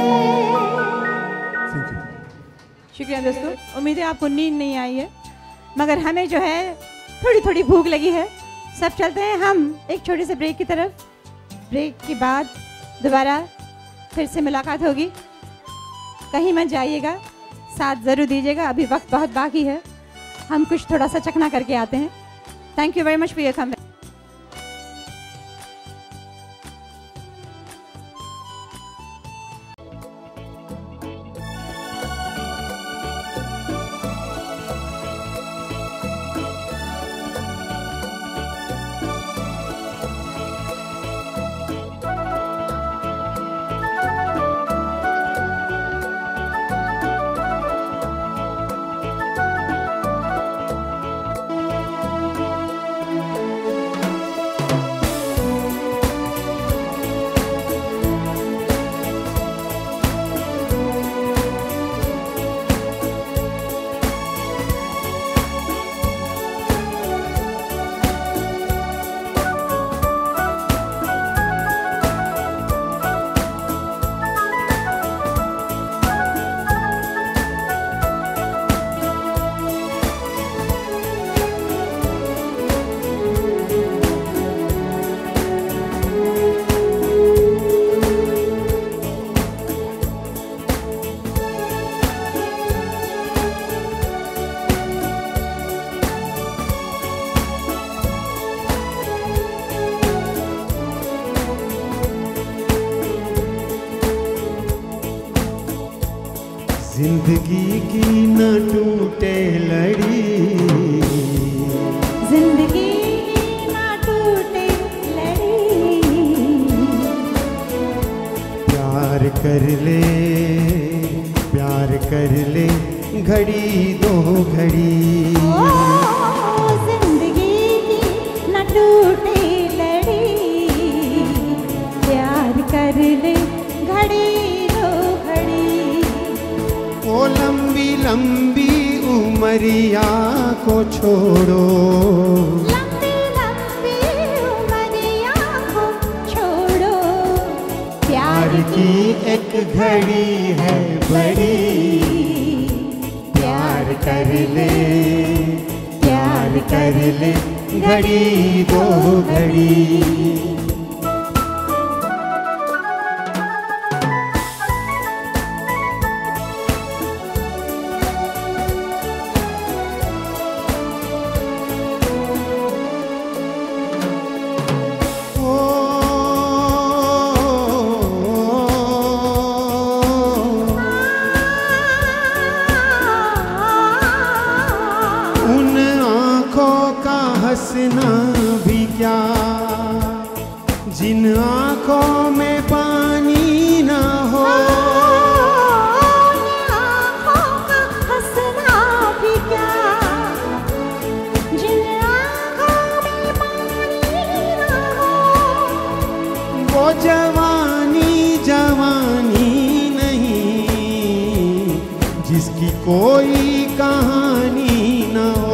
शुक्रिया दोस्तों, उम्मीद है आपको नींद नहीं आई है, मगर हमें जो है थोड़ी थोड़ी भूख लगी है। सब चलते हैं हम एक छोटे से ब्रेक की तरफ। ब्रेक के बाद दोबारा फिर से मुलाकात होगी। कहीं मत जाइएगा, साथ ज़रूर दीजिएगा, अभी वक्त बहुत बाकी है। हम कुछ थोड़ा सा चखना करके आते हैं। Thank you very much for your come. जिंदगी की न टूटे लड़ी, जिंदगी ना टूटे लड़ी। प्यार कर ले, प्यार कर ले, घड़ी दो घड़ी। ओ जिंदगी की ना टूटे लड़ी, प्यार कर ले घड़ी दो घड़ी। ओ लंबी लंबी उमरिया को छोड़ो, लंबी लंबी उमरिया को छोड़ो। प्यार की एक घड़ी है बड़ी। प्यार कर ले, प्यार कर ले, घड़ी दो घड़ी। हंसना भी क्या, जिन आँखों में पानी ना हो। आँखों का हंसना भी क्या, जिन आँखों में पानी ना हो। वो जवानी जवानी नहीं, जिसकी कोई कहानी ना हो।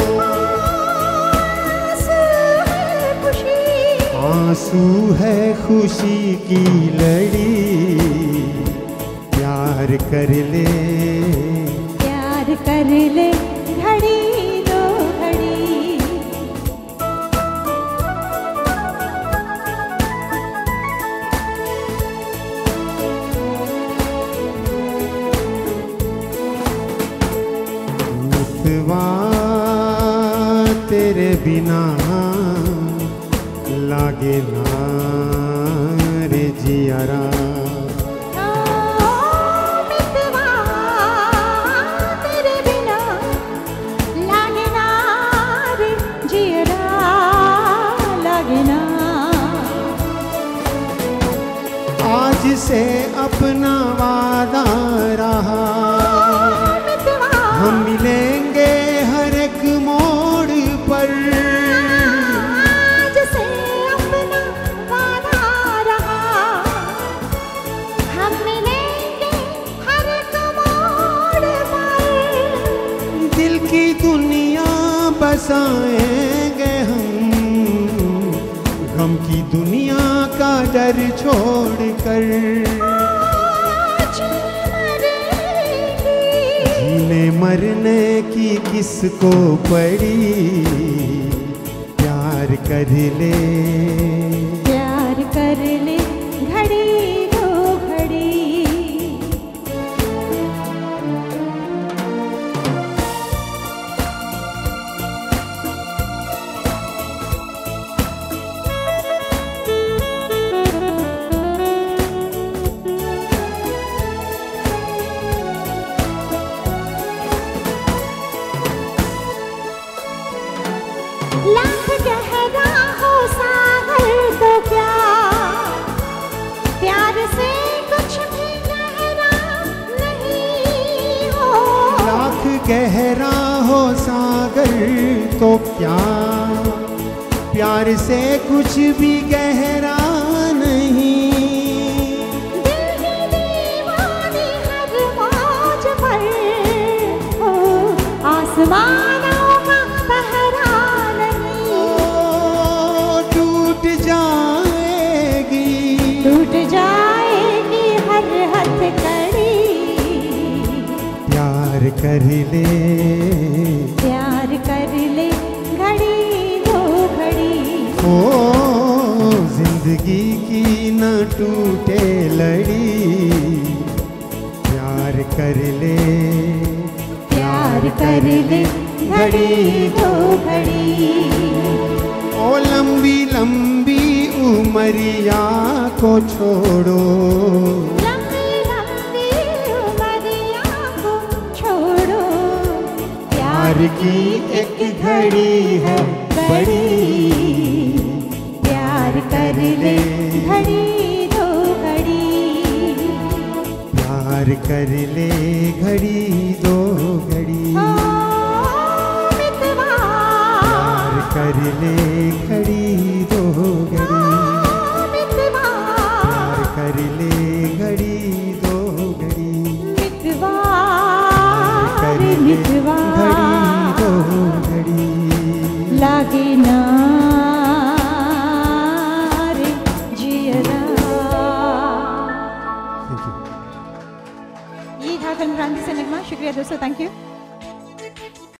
आंसू है खुशी की लड़ी। प्यार कर ले, प्यार कर ले घड़ी दो घड़ी। मितवा तेरे बिना लागे ना रे जियारा। मितवा तेरे बिना लागे ना रे जियरा, लागे ना। आज से अपना वादा रहा, हम मिलेंगे हर एक मोड़ पर। आज से अपना वादा रहा, हम मिलेंगे हर एक मोड़ पर। दिल की दुनिया बसाएंगे हम, गम की दुनिया का डर छोड़कर। जीने मरने की किसको पड़ी, प्यार कर ले, प्यार कर ले घड़ी दो घड़ी। लाख गहरा हो सागर तो क्या, प्यार से कुछ भी गहरा नहीं हो। लाख गहरा हो सागर तो क्या, प्यार से कुछ भी गहरा नहीं। दिल की दीवानी हर मौज पर हो, आसमानों का पहरा नहीं। टूट जाएगी, टूट जाएगी हर हथकड़ी। प्यार कर ले, प्यार कर ले घड़ी दो घड़ी। ओ जिंदगी की न टूटे लड़ी। प्यार कर ले, प्यार कर ले घड़ी दो घड़ी। ओ लंबी लंबी उमरिया को छोड़ो, लंबी लंबी उमरिया को छोड़ो। प्यार की एक घड़ी है बड़ी। प्यार कर ले घड़ी दो घड़ी। प्यार कर ले घड़ी दो घड़ी। ओ मितवा, प्यार कर ले घड़ी दो घड़ी। मितवा, प्यार कर ले घड़ी दो घड़ी। मितवा, कर रे ले मितवा, घड़ी दो घड़ी। लागे ना रे जियरा। Thank you. ये था फिल्म क्रांति से निगमा। शुक्रिया दोस्तों, थैंक यू।